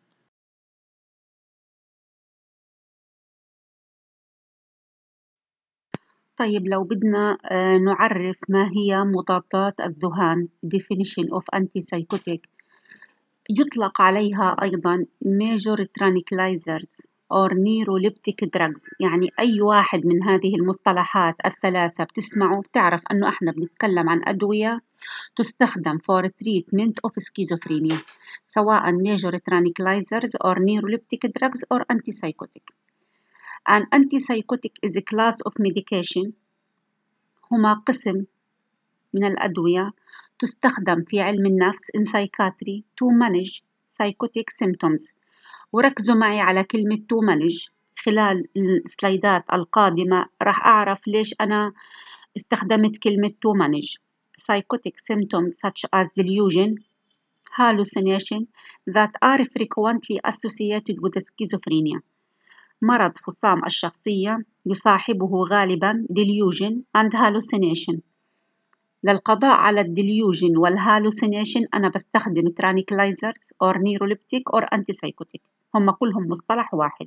طيب لو بدنا نعرف ما هي مضادات الذهان definition of antipsychotic، يطلق عليها أيضا major tranquilizers or neuroleptic drugs. يعني أي واحد من هذه المصطلحات الثلاثة بتسمعوا بتعرف أنه إحنا بنتكلم عن أدوية تستخدم for treatment of schizophrenia، سواء major tranquilizers or neuroleptic drugs or antipsychotic. An antipsychotic is a class of medication، هما قسم من الأدوية تستخدم في علم النفس in psychiatry to manage psychotic symptoms. وركزوا معي على كلمة to manage. خلال السلايدات القادمة راح أعرف ليش أنا استخدمت كلمة to manage psychotic symptoms such as delusion, hallucination that are frequently associated with schizophrenia. مرض فصام الشخصية يصاحبه غالبا delusion and hallucination. للقضاء على الديليوجن والهالوسينيشن أنا بستخدم tranquilizers or neuroleptic or antipsychotic، هم كلهم مصطلح واحد.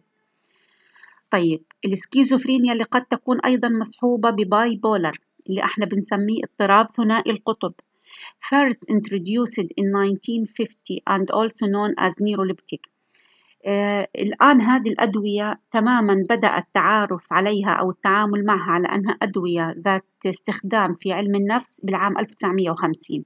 طيب السكيزوفرينيا اللي قد تكون أيضا مصحوبة بباي بولر اللي احنا بنسميه اضطراب ثنائي القطب، first introduced in 1950 and also known as neuroleptic. الآن هذه الأدوية تماما بدأ التعارف عليها أو التعامل معها على أنها أدوية ذات استخدام في علم النفس بالعام 1950.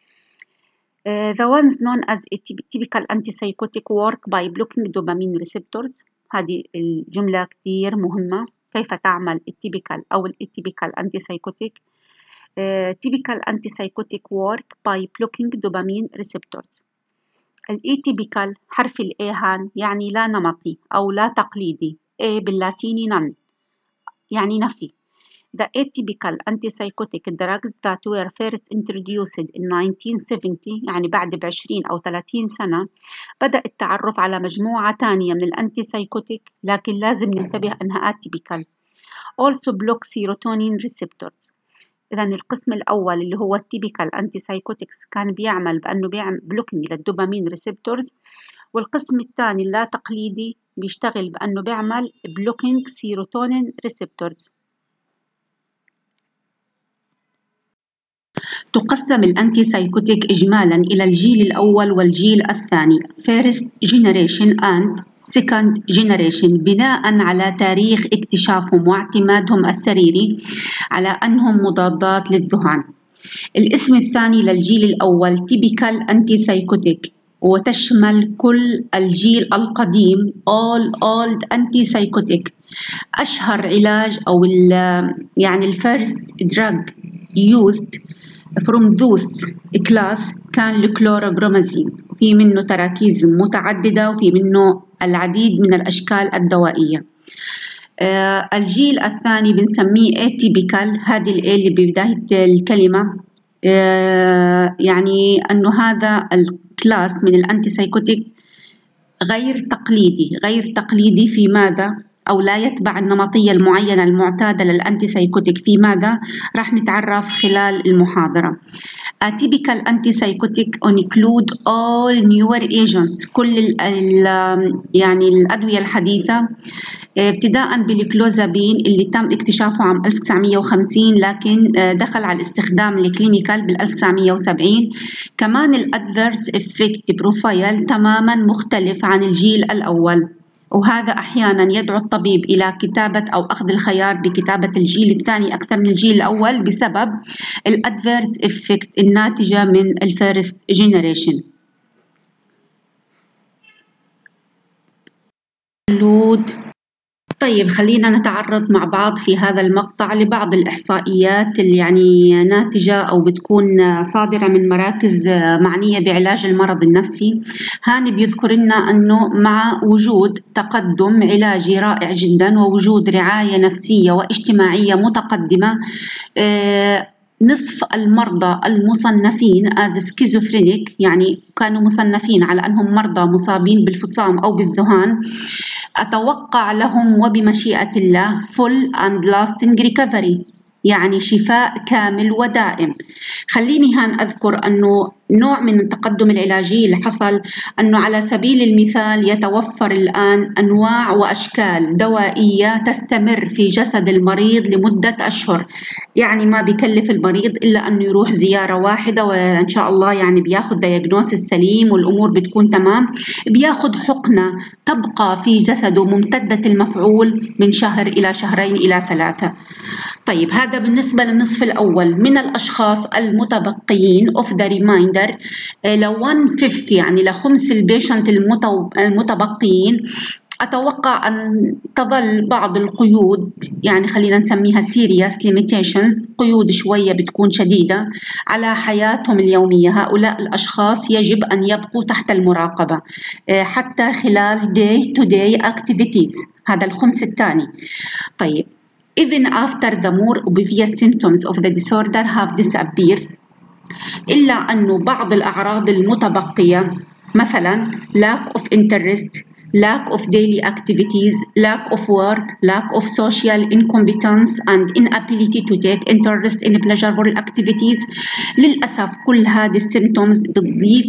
The ones known as typical antipsychotic work by blocking dopamine receptors. هذه الجملة كتير مهمة، كيف تعمل التيبيكال أو الاتيبيكال antipsychotic. typical antipsychotic work by blocking dopamine receptors. الاتيبيكال حرف الإيهان يعني لا نمطي أو لا تقليدي، A باللاتيني none يعني نفي. The atypical antipsychotic drugs that were first introduced in 1970 يعني بعد ب20 أو 30 سنة بدأ التعرف على مجموعة تانية من الانتيسايكوتيك، لكن لازم ننتبه أنها atypical. Also block serotonin receptors. إذا القسم الأول اللي هو التيبيكال أنتيسايكوتكس كان بيعمل بأنه بيعمل بلوكينج للدوبامين ريسبتورز، والقسم الثاني اللا تقليدي بيشتغل بأنه بيعمل بلوكينج سيروتونين ريسبتورز. تقسم الأنتيسايكوتيك إجمالاً إلى الجيل الأول والجيل الثاني First Generation and Second Generation بناءً على تاريخ اكتشافهم واعتمادهم السريري على أنهم مضادات للذهان. الاسم الثاني للجيل الأول Typical Antipsychotic، وتشمل كل الجيل القديم All Old Antipsychotic. أشهر علاج أو يعني First Drug used from those class كان الكلوروبرومازين، في منه تراكيز متعددة وفي منه العديد من الأشكال الدوائية. الجيل الثاني بنسميه atypical، هذه ال اللي ببداية الكلمة يعني أنه هذا الكلاس من الأنتيسايكوتيك غير تقليدي في ماذا؟ أو لا يتبع النمطية المعينة المعتادة للأنتيسايكوتيك. في ماذا؟ راح نتعرف خلال المحاضرة. A typical antipsychotic include all newer agents. كل يعني الأدوية الحديثة ابتداء بالكلوزابين اللي تم اكتشافه عام 1950 لكن دخل على الاستخدام الكلينيكال بال 1970. كمان الادفيرس افكت بروفايل تماما مختلف عن الجيل الأول، وهذا أحيانا يدعو الطبيب إلى كتابة أو أخذ الخيار بكتابة الجيل الثاني أكثر من الجيل الأول بسبب الادفيرس افكت الناتجة من الفيرست جينيريشن. طيب خلينا نتعرض مع بعض في هذا المقطع لبعض الإحصائيات اللي يعني ناتجة أو بتكون صادرة من مراكز معنية بعلاج المرض النفسي. هاني بيذكر لنا أنه مع وجود تقدم علاجي رائع جدا ووجود رعاية نفسية واجتماعية متقدمة، نصف المرضى المصنفين as schizophrenic يعني كانوا مصنفين على أنهم مرضى مصابين بالفصام أو بالذهان، أتوقع لهم وبمشيئة الله full and lasting recovery يعني شفاء كامل ودائم. خليني هان أذكر أنه نوع من التقدم العلاجي اللي حصل أنه على سبيل المثال يتوفر الآن أنواع وأشكال دوائية تستمر في جسد المريض لمدة أشهر، يعني ما بيكلف المريض إلا أنه يروح زيارة واحدة وإن شاء الله يعني بياخد دياغنوسيس سليم والأمور بتكون تمام، بياخد حقنة تبقى في جسده ممتدة المفعول من شهر إلى شهرين إلى 3. طيب هذا بالنسبة للنصف الأول من الأشخاص المتبقيين of the remainder. لو 1/5 يعني لخمس البيشنت المتبقيين أتوقع أن تظل بعض القيود، يعني خلينا نسميها serious limitations، قيود شوية بتكون شديدة على حياتهم اليومية. هؤلاء الأشخاص يجب أن يبقوا تحت المراقبة حتى خلال day to day activities. هذا الخمس الثاني. طيب even after the more obvious symptoms of the disorder have disappeared، إلا أنه بعض الأعراض المتبقية مثلا lack of interest، lack of daily activities، lack of work، lack of social incompetence and inability to take interest in pleasurable activities. للأسف كل هذه السيمتومز بتضيف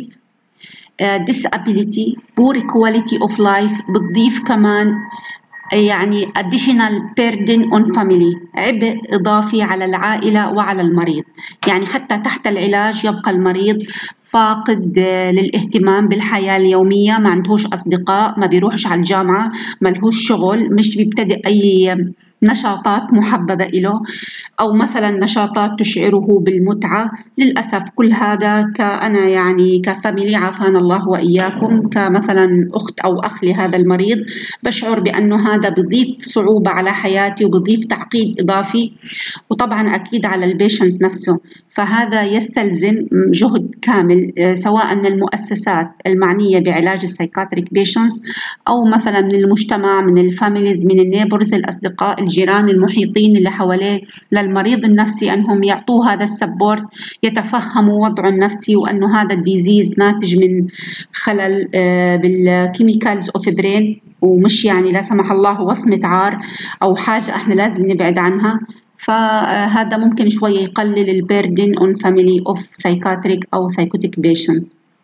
disability، poor quality of life، بتضيف كمان يعني additional burden on family، عبء إضافي على العائلة وعلى المريض. يعني حتى تحت العلاج يبقى المريض فاقد للاهتمام بالحياة اليومية، ما عندهوش أصدقاء، ما بيروحش على الجامعة، ما لهوش شغل، مش بيبتدئ أي نشاطات محببة له أو مثلا نشاطات تشعره بالمتعة. للأسف كل هذا كأنا يعني كفاميلي عافانا الله وإياكم كمثلا أخت أو أخ لهذا المريض بشعر بأنه هذا بضيف صعوبة على حياتي وبضيف تعقيد إضافي، وطبعا أكيد على البيشنت نفسه. فهذا يستلزم جهد كامل سواء من المؤسسات المعنية بعلاج السايكاتريك بيشنتس أو مثلا من المجتمع، من الفاميليز، من النيبرز، الأصدقاء، الجيران، المحيطين اللي حواليه للمريض النفسي، أنهم يعطوه هذا السبورت، يتفهموا وضعه النفسي وأنه هذا الديزيز ناتج من خلل بالكيميكالز أوف برين، ومش يعني لا سمح الله وصمة عار أو حاجة احنا لازم نبعد عنها. فهذا ممكن شوية يقلل البيردن on family of psychiatric أو psychotic patient.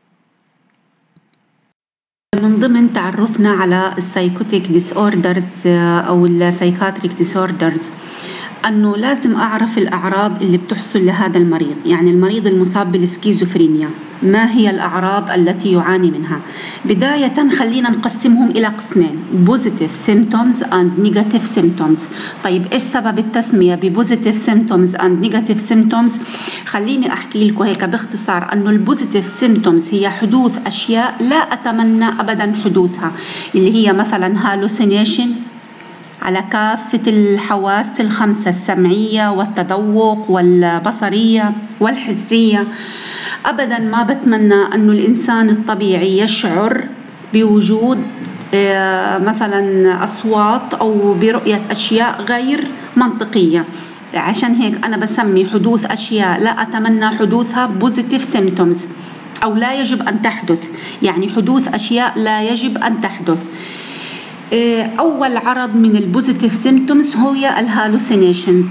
من ضمن تعرفنا على السايكوتيك ديسوردرز أو السايكاتريك ديسوردرز أنه لازم أعرف الأعراض اللي بتحصل لهذا المريض. يعني المريض المصاب بالسكيزوفرينيا ما هي الأعراض التي يعاني منها؟ بداية خلينا نقسمهم إلى قسمين: positive symptoms and negative symptoms. طيب إيش سبب التسمية بpositive symptoms and negative symptoms؟ خليني أحكي لكم هيك باختصار أنه البوزيتيف symptoms هي حدوث أشياء لا أتمنى أبدا حدوثها، اللي هي مثلا hallucination على كافة الحواس الخمسة: السمعية والتذوق والبصرية والحسية. أبدا ما بتمنى أنه الإنسان الطبيعي يشعر بوجود مثلا أصوات أو برؤية أشياء غير منطقية. عشان هيك أنا بسمي حدوث أشياء لا أتمنى حدوثها positive symptoms أو لا يجب أن تحدث، يعني حدوث أشياء لا يجب أن تحدث. أول عرض من البوزيتيف سيمتومز هي الهالوسينيشنز.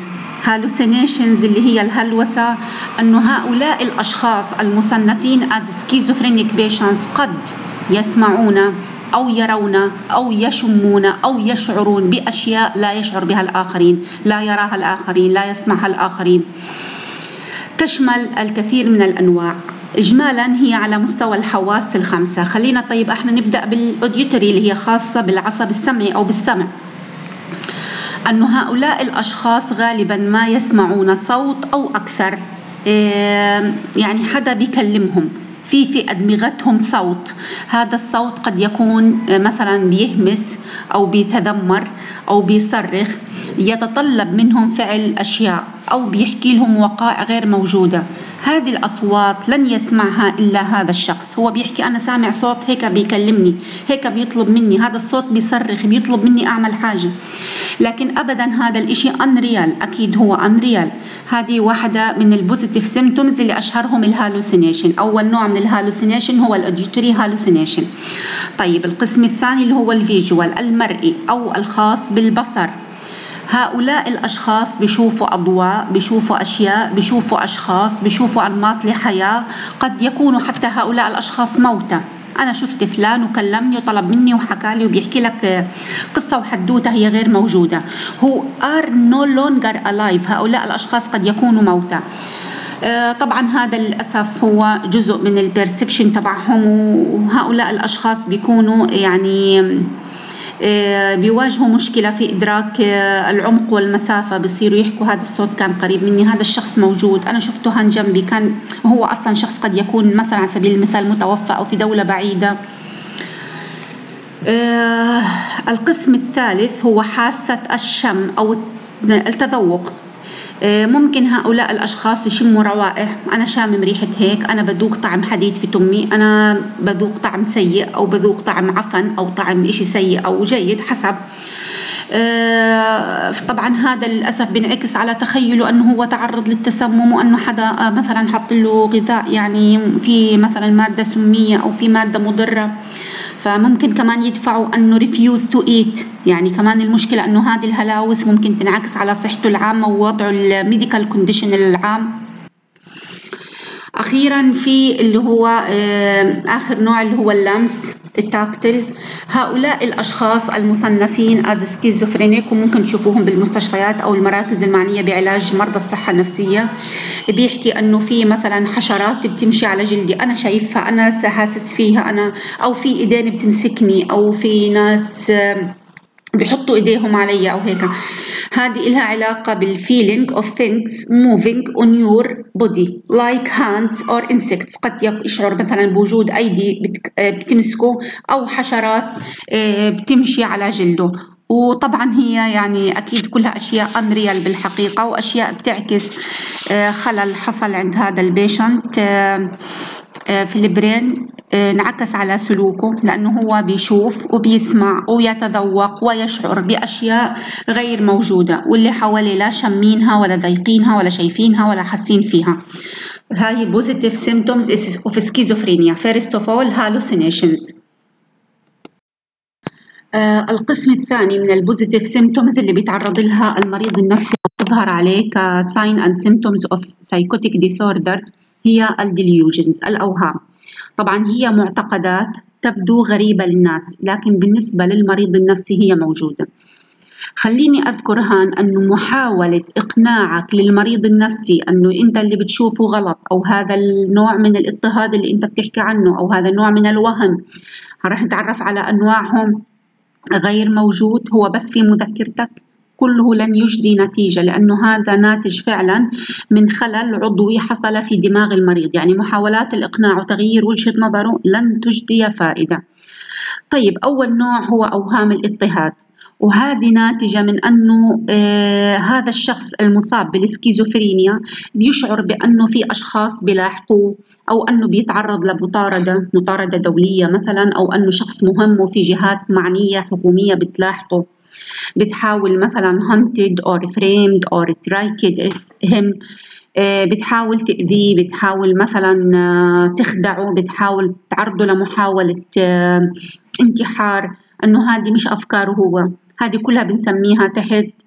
hallucinations اللي هي الهلوسة، أنه هؤلاء الأشخاص المصنفين as schizophrenic patients قد يسمعون أو يرون أو يشمون أو يشعرون بأشياء لا يشعر بها الآخرين، لا يراها الآخرين، لا يسمعها الآخرين. تشمل الكثير من الأنواع. إجمالا هي على مستوى الحواس الخمسة. خلينا طيب احنا نبدأ بالأوديوتري اللي هي خاصة بالعصب السمعي أو بالسمع. أن هؤلاء الأشخاص غالبا ما يسمعون صوت أو أكثر، يعني حدا بيكلمهم، في أدمغتهم صوت، هذا الصوت قد يكون مثلا بيهمس أو بيتذمر أو بيصرخ، يتطلب منهم فعل أشياء أو بيحكي لهم وقائع غير موجودة. هذه الأصوات لن يسمعها إلا هذا الشخص. هو بيحكي أنا سامع صوت هيك بيكلمني، هيك بيطلب مني، هذا الصوت بيصرخ بيطلب مني أعمل حاجة، لكن أبدا هذا الإشي unreal، أكيد هو unreal. هذه واحدة من البوزيتيف سيمتومز اللي أشهرهم الهالوسينيشن. أول نوع من الهالوسينيشن هو الأوديتوري هالوسينيشن. طيب القسم الثاني اللي هو الفيجوال المرئي أو الخاص بالبصر. هؤلاء الأشخاص بيشوفوا أضواء، بيشوفوا أشياء، بيشوفوا أشخاص، بيشوفوا أنماط لحياة. قد يكونوا حتى هؤلاء الأشخاص موتى. أنا شفت فلان وكلمني وطلب مني وحكى لي وبيحكي لك قصة وحدوتة هي غير موجودة. who are no longer alive. هؤلاء الأشخاص قد يكونوا موتى. طبعا هذا للأسف هو جزء من البيرسبشن تبعهم، وهؤلاء الأشخاص بيكونوا يعني بيواجهوا مشكلة في إدراك العمق والمسافة، بصيروا يحكوا هذا الصوت كان قريب مني، هذا الشخص موجود، أنا شفته هان جنبي، كان هو أصلا شخص قد يكون مثلا على سبيل المثال متوفى أو في دولة بعيدة. القسم الثالث هو حاسة الشم أو التذوق. ممكن هؤلاء الأشخاص يشموا روائح، أنا شامم ريحة هيك، أنا بذوق طعم حديد في تمي، أنا بذوق طعم سيء أو بذوق طعم عفن أو طعم إشي سيء أو جيد حسب. طبعا هذا للأسف بينعكس على تخيله أنه هو تعرض للتسمم، وأنه حدا مثلا حط له غذاء يعني في مثلا مادة سمية أو في مادة مضرة، فممكن كمان يدفعوا أنه refuse to eat. يعني كمان المشكلة أنه هذه الهلاوس ممكن تنعكس على صحته العامة ووضعه الميديكال كونديشن العام. أخيرا في اللي هو آخر نوع اللي هو اللمس التاكتل. هؤلاء الأشخاص المصنفين as schizophrenic وممكن تشوفوهم بالمستشفيات أو المراكز المعنية بعلاج مرضى الصحة النفسية. بيحكي أنه في مثلا حشرات بتمشي على جلدي، أنا شايفها، أنا حاسس فيها، أنا أو في إيدين بتمسكني، أو في ناس بيحطوا إيديهم علي أو هيك. هذه إلها علاقة بالفيلينج of things moving on your body like hands or insects. قد يشعر مثلا بوجود أيدي بتمسكه أو حشرات بتمشي على جلده. وطبعا هي يعني أكيد كلها أشياء unreal بالحقيقة، وأشياء بتعكس خلل حصل عند هذا البيشنت في البرين، انعكس على سلوكه، لأنه هو بيشوف وبيسمع ويتذوق ويشعر بأشياء غير موجودة، واللي حواليه لا شامينها ولا ذايقينها ولا شايفينها ولا حاسين فيها. هاي positive symptoms of schizophrenia. First of all hallucinations. القسم الثاني من البوزيتيف سيمتومز اللي بيتعرض لها المريض النفسي وتظهر عليه كساين اند سيمتومز اوف سايكوتيك ديسوردرز هي الديليوجنز، الأوهام. طبعا هي معتقدات تبدو غريبة للناس، لكن بالنسبة للمريض النفسي هي موجودة. خليني أذكر هان أنه محاولة إقناعك للمريض النفسي أنه أنت اللي بتشوفه غلط، أو هذا النوع من الاضطهاد اللي أنت بتحكي عنه، أو هذا النوع من الوهم، رح نتعرف على أنواعهم، غير موجود، هو بس في مذكرتك، كله لن يجدي نتيجة، لأنه هذا ناتج فعلا من خلل عضوي حصل في دماغ المريض. يعني محاولات الإقناع وتغيير وجهة نظره لن تجدي فائدة. طيب أول نوع هو أوهام الاضطهاد، وهذه ناتجة من أنه هذا الشخص المصاب بالسكيزوفرينيا بيشعر بأنه في أشخاص بيلاحقوه، أو أنه بيتعرض مطاردة دولية مثلا، أو أنه شخص مهم وفي جهات معنية حكومية بتلاحقه، بتحاول مثلا hunted or framed or tracked him، بتحاول تأذيه، بتحاول مثلا تخدعه، بتحاول تعرضه لمحاولة انتحار، أنه هذه مش أفكاره هو. هذه كلها بنسميها تحت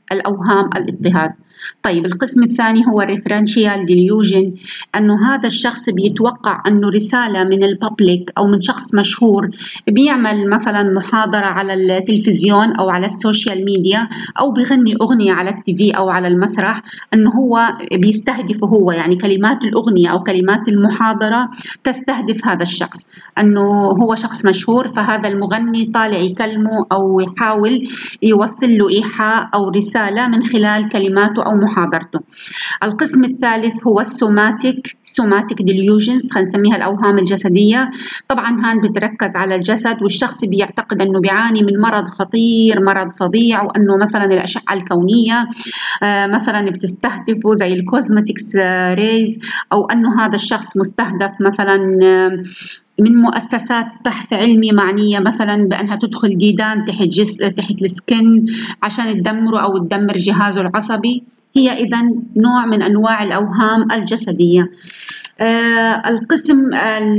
الأوهام الاضطهاد. طيب القسم الثاني هو الريفرنشيال ديليوجن، أنه هذا الشخص بيتوقع أنه رسالة من الببليك أو من شخص مشهور بيعمل مثلا محاضرة على التلفزيون أو على السوشيال ميديا أو بيغني أغنية على التيفي أو على المسرح، أنه هو بيستهدفه هو، يعني كلمات الأغنية أو كلمات المحاضرة تستهدف هذا الشخص، أنه هو شخص مشهور فهذا المغني طالع يكلمه أو يحاول يوصل له إيحاء أو رسالة من خلال كلماته أو محاضرته. القسم الثالث هو السوماتيك ديليوجنز، خلينا نسميها الأوهام الجسدية. طبعا هان بتركز على الجسد، والشخص بيعتقد أنه بيعاني من مرض خطير، مرض فظيع، وأنه مثلا الأشعة الكونية مثلا بتستهدفه زي الكوزمتكس ريز، أو أنه هذا الشخص مستهدف مثلا من مؤسسات بحث علمي معنية مثلا بأنها تدخل ديدان تحت السكن عشان تدمره أو تدمر جهازه العصبي. هي إذن نوع من أنواع الأوهام الجسدية. القسم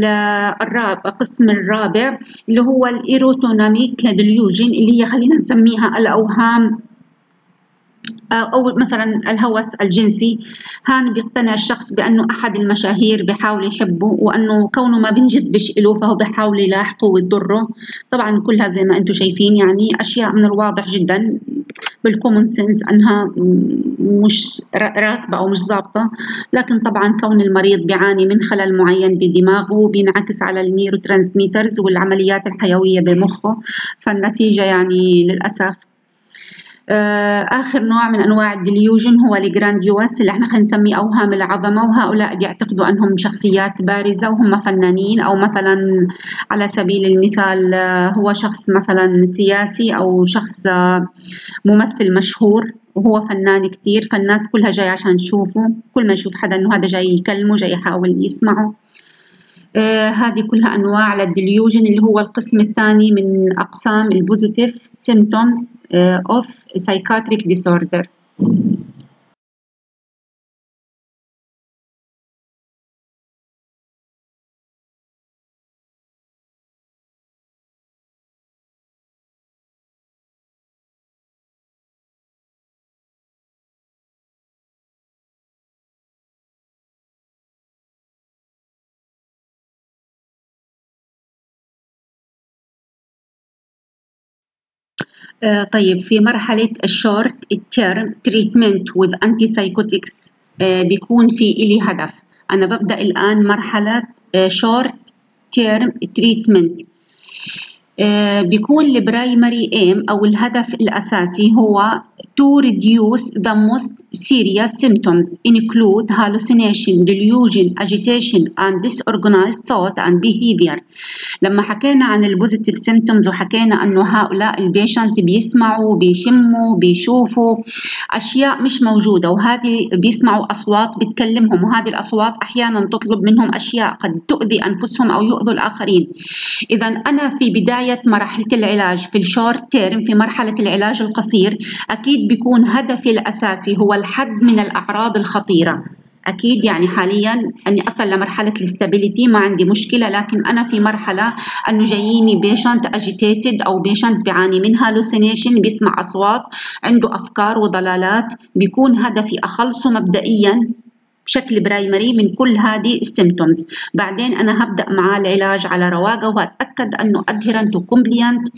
الرابع اللي هو الإيروتوناميك ديليوجن، اللي هي خلينا نسميها الأوهام أو مثلا الهوس الجنسي. هان بيقتنع الشخص بأنه أحد المشاهير بيحاول يحبه، وأنه كونه ما بنجذبش إله فهو بيحاول يلاحقه ويضره. طبعا كلها زي ما أنتم شايفين يعني أشياء من الواضح جدا بالكومون سنس أنها مش راكبة أو مش ضابطة، لكن طبعا كون المريض بيعاني من خلل معين بدماغه بينعكس على النيرو ترانسميترز والعمليات الحيوية بمخه، فالنتيجة يعني للأسف. آخر نوع من أنواع الديليوجن هو الجرانديوس، اللي احنا خلينا نسميه أوهام العظمة، وهؤلاء بيعتقدوا أنهم شخصيات بارزة وهم فنانين، أو مثلا على سبيل المثال هو شخص مثلا سياسي أو شخص ممثل مشهور وهو فنان كتير، فالناس كلها جاي عشان تشوفه، كل ما يشوف حدا أنه هذا جاي يكلمه، جاي يحاول يسمعه. هذه كلها أنواع للديليوجن، اللي هو القسم الثاني من أقسام البوزيتيف symptoms of psychiatric disorder. طيب في مرحلة الشورت term treatment with antipsychotics بيكون في إلي هدف. أنا ببدأ الآن مرحلة short term treatment. بيكون البرايمري aim أو الهدف الأساسي هو to reduce the most serious symptoms include hallucination, delusion, agitation and disorganized thought and behavior. لما حكينا عن البوزيتيف symptoms وحكينا أنه هؤلاء البيشنت بيسمعوا بيشموا بيشوفوا أشياء مش موجودة، وهذه بيسمعوا أصوات بتكلمهم، وهذه الأصوات أحيانا تطلب منهم أشياء قد تؤذي أنفسهم أو يؤذوا الآخرين. إذا أنا في بداية مرحلة العلاج في الشورت تيرم، في مرحلة العلاج القصير، أكيد بيكون هدفي الأساسي هو الحد من الأعراض الخطيرة. أكيد يعني حالياً أني أصل لمرحلة الاستابيليتي ما عندي مشكلة، لكن أنا في مرحلة أنه جاييني بيشنت أجيتيتد أو بيشنت بيعاني من هالوسينيشن، بيسمع أصوات، عنده أفكار وضلالات، بيكون هدفي أخلصه مبدئياً بشكل برايمري من كل هذه السيمتومز. بعدين أنا هبدأ مع العلاج على رواقة وأتأكد أنه adherent و compliant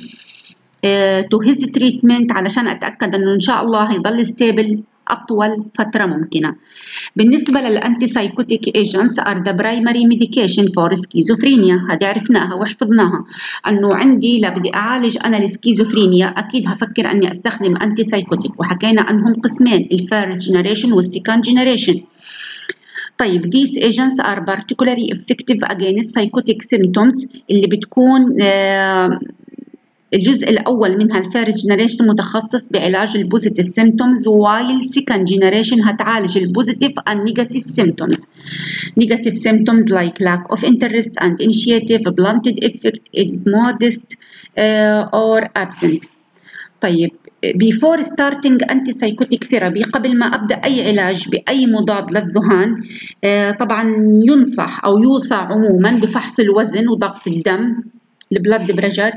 to his treatment علشان أتأكد أنه إن شاء الله يضل ستيبل أطول فترة ممكنة. بالنسبة للأنتي سايكوتيك ايجنتس are the primary medication for schizophrenia، هذه عرفناها وحفظناها، أنه عندي بدي أعالج أنا السكيزوفرينيا أكيد هفكر أني أستخدم أنتي سايكوتيك، وحكينا أنهم قسمين، الفيرست جنريشن والسكند جنريشن. طيب these agents are particularly effective against psychotic symptoms، اللي بتكون الجزء الأول منها الفيرست جنريشن متخصص بعلاج البوزيتيف symptoms، while second generation هتعالج البوزيتيف and negative symptoms. Negative symptoms like lack of interest and initiative, blunted effect, is modest or absent. طيب before starting antipsychotic therapy، قبل ما أبدأ أي علاج بأي مضاد للذهان، طبعا ينصح أو يوصى عموما بفحص الوزن وضغط الدم البلد بريشر.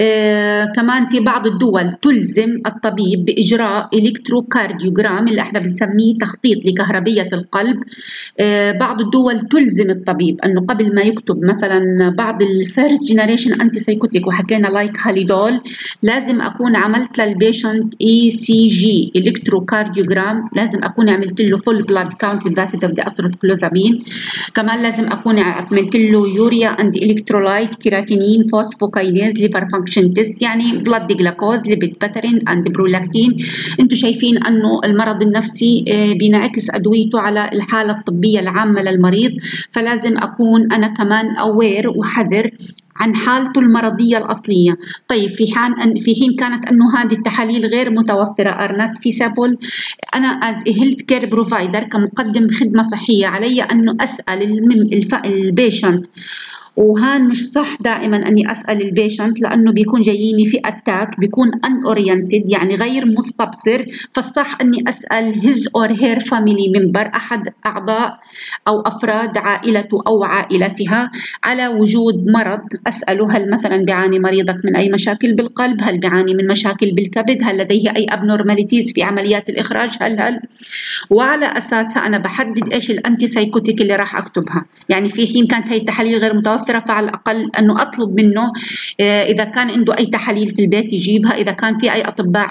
كمان في بعض الدول تلزم الطبيب بإجراء إلكتروكارديوجرام اللي احنا بنسميه تخطيط لكهربية القلب. بعض الدول تلزم الطبيب أنه قبل ما يكتب مثلا بعض الفيرست جنريشن أنتي سايكوتيك وحكينا لايك هاليدول، لازم أكون عملت للبيشنت ECG إلكتروكارديوجرام، لازم أكون عملت له فول بلاد كاونت، بالذات إذا بدي أصرف كلوزابين. كمان لازم أكون عملت له يوريا أند إلكترولايت، كيراتينين، فوسفوكاينيز، ليفر فانكشن تيست، يعني بلاد جلاكوز، ليبيد باترين أند برولاكتين. انتم شايفين أنه المرض النفسي بينعكس أدويته على الحالة الطبية العامة للمريض، فلازم أكون أنا كمان أوير وحذر عن حالته المرضية الأصلية. طيب في حين كانت أنه هذه التحاليل غير متوفرة are not feasible، أنا as a health care provider كمقدم خدمة صحية علي أنه أسأل البيشنت، وهان مش صح دائما اني اسال البيشنت لانه بيكون جاييني في اتاك، بيكون unorient يعني غير مستبصر، فالصح اني اسال his or her family member، احد اعضاء او افراد عائلته او عائلتها على وجود مرض. اساله هل مثلا بيعاني مريضك من اي مشاكل بالقلب، هل بيعاني من مشاكل بالكبد، هل لديه اي abnormalities في عمليات الاخراج، هل وعلى اساسها انا بحدد ايش الانتي سايكوتيك اللي راح اكتبها. يعني في حين كانت هي التحاليل غير متوفرة، فعلى الأقل أنه أطلب منه إذا كان عنده أي تحاليل في البيت يجيبها، إذا كان في أي أطباء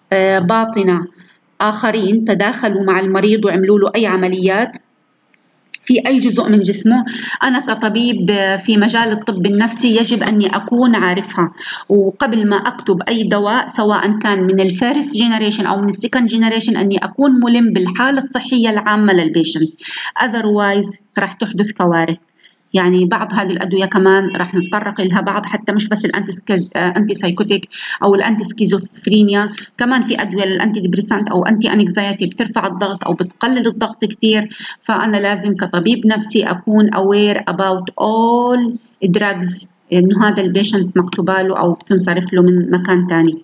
باطنة آخرين تداخلوا مع المريض وعملوا له أي عمليات في أي جزء من جسمه، أنا كطبيب في مجال الطب النفسي يجب أني أكون عارفها. وقبل ما أكتب أي دواء سواء كان من الفيرست جينيريشن أو من السكند جينيريشن أني أكون ملم بالحالة الصحية العامة للبيشنت، otherwise راح تحدث كوارث. يعني بعض هذه الأدوية كمان راح نتطرق لها بعض، حتى مش بس الأنتي سايكوتيك أو الأنتي سكيزوفرينيا، كمان في أدوية للأنتي ديبريسانت أو أنتي أنكزايتي بترفع الضغط أو بتقلل الضغط كتير. فأنا لازم كطبيب نفسي أكون aware about all drugs إنه هذا البيشنت مكتوبة له أو بتنصرف له من مكان تاني.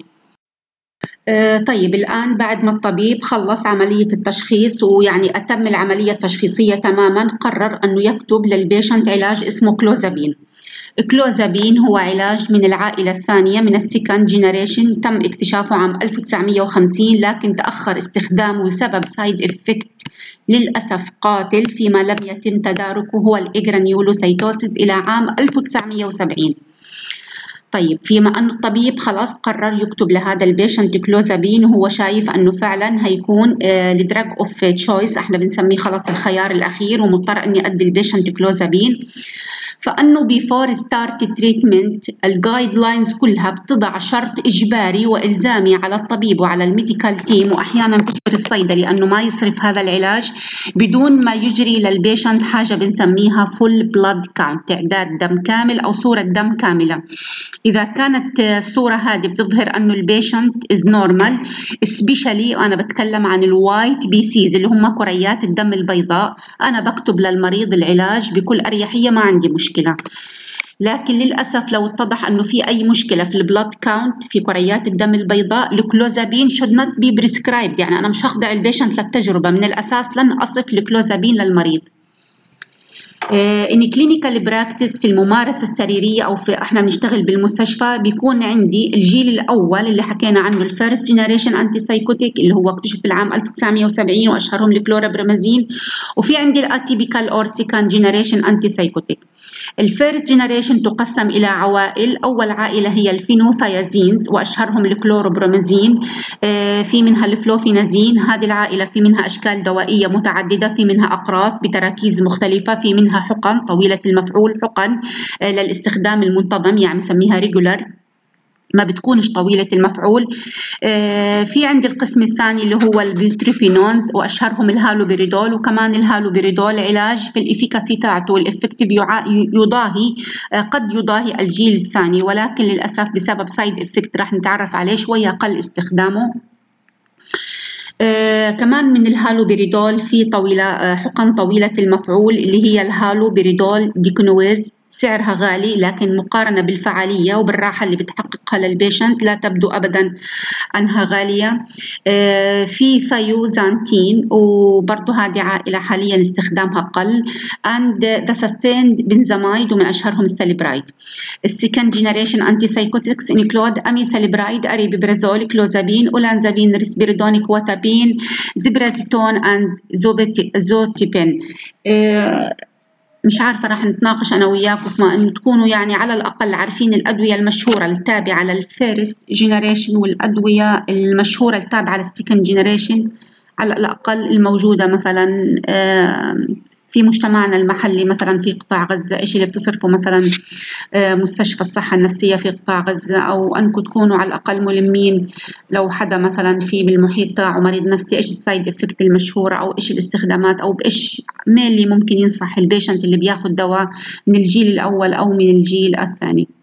طيب الآن بعد ما الطبيب خلص عملية التشخيص ويعني أتم العملية التشخيصية تماما، قرر أنه يكتب للبيشنت علاج اسمه كلوزابين. كلوزابين هو علاج من العائلة الثانية من السكند جينيريشن، تم اكتشافه عام 1950 لكن تأخر استخدامه بسبب سايد افكت للأسف قاتل فيما لم يتم تداركه، هو الإجرانيولوسيتوسيس إلى عام 1970. طيب فيما أن الطبيب خلاص قرر يكتب لهذا البيشنت كلوزابين وهو شايف أنه فعلا هيكون الدراج اوف تشويس، احنا بنسميه خلاص الخيار الأخير، ومضطر أني أدي البيشنت كلوزابين، فأنه before start treatment الجايد لاينز كلها بتضع شرط إجباري وإلزامي على الطبيب وعلى الميديكال تيم، وأحيانا بتجبر الصيدلي أنه ما يصرف هذا العلاج بدون ما يجري للبيشنت حاجة بنسميها فول بلاد كاونت، تعداد دم كامل أو صورة دم كاملة. إذا كانت الصورة هذه بتظهر أنه البيشنت is normal especially، وأنا بتكلم عن الوايت بي سيز اللي هم كريات الدم البيضاء، أنا بكتب للمريض العلاج بكل أريحية، ما عندي مشكلة. لكن للأسف لو اتضح أنه في أي مشكلة في البلاد كاونت في كريات الدم البيضاء، الكلوزابين should not be prescribed، يعني أنا مش هخضع البيشنت للتجربة من الأساس، لن أصف الكلوزابين للمريض. إن كلينيكال براكتس في الممارسة السريرية أو في إحنا بنشتغل بالمستشفى بيكون عندي الجيل الأول اللي حكينا عنه الفيرست جينيريشن أنتي سايكوتيك اللي هو اكتشف في العام 1970 وأشهرهم الكلورابرمازين، وفي عندي الاتيبيكال أور سكند جينيريشن أنتي سايكوتيك. الفيرست جينيريشن تقسم إلى عوائل، أول عائلة هي الفينوثيازينز وأشهرهم الكلوروبرومازين، في منها الفلوفينازين، هذه العائلة في منها أشكال دوائية متعددة، في منها أقراص بتراكيز مختلفة، في منها حقن طويلة المفعول، حقن للاستخدام المنتظم يعني نسميها ريجولار، ما بتكونش طويلة المفعول. في عندي القسم الثاني اللي هو البيوتريفينونز وأشهرهم الهالوبريدول، وكمان الهالوبريدول علاج في الإفيكاسي تاعته والإفكتيف قد يضاهي الجيل الثاني، ولكن للأسف بسبب سايد إفكت راح نتعرف عليه شوية قل استخدامه. كمان من الهالوبريدول في حقن طويلة المفعول اللي هي الهالوبريدول ديكونويز سعرها غالي، لكن مقارنة بالفعالية وبالراحة اللي بتحققها للبيشنت لا تبدو أبدا أنها غالية. في ثايوزانتين وبرضه هذه عائلة حاليا استخدامها قل. and the sustained بنزامايد ومن أشهرهم الساليبرايد. السكند جينيريشن أنتي سايكوتكس انكلود أميساليبرايد، أريبيبرازول، كلوزابين، أولانزابين، ريسبيريدون، كواتابين، زبرازيتون and زوتيبين. مش عارفة راح نتناقش أنا وياكم فيما أن تكونوا يعني على الأقل عارفين الأدوية المشهورة التابعة للفيرست جينيريشن والأدوية المشهورة التابعة للسكند جينيريشن على الأقل الموجودة مثلا في مجتمعنا المحلي، مثلا في قطاع غزة إيش اللي بتصرفه مثلا مستشفى الصحة النفسية في قطاع غزة، أو أنكم تكونوا على الأقل ملمين لو حدا مثلا في بالمحيط تاعه مريض نفسي إيش السايد إفكت المشهورة أو إيش الاستخدامات أو بإيش ما اللي ممكن ينصح البيشنت اللي بياخد دواء من الجيل الأول أو من الجيل الثاني.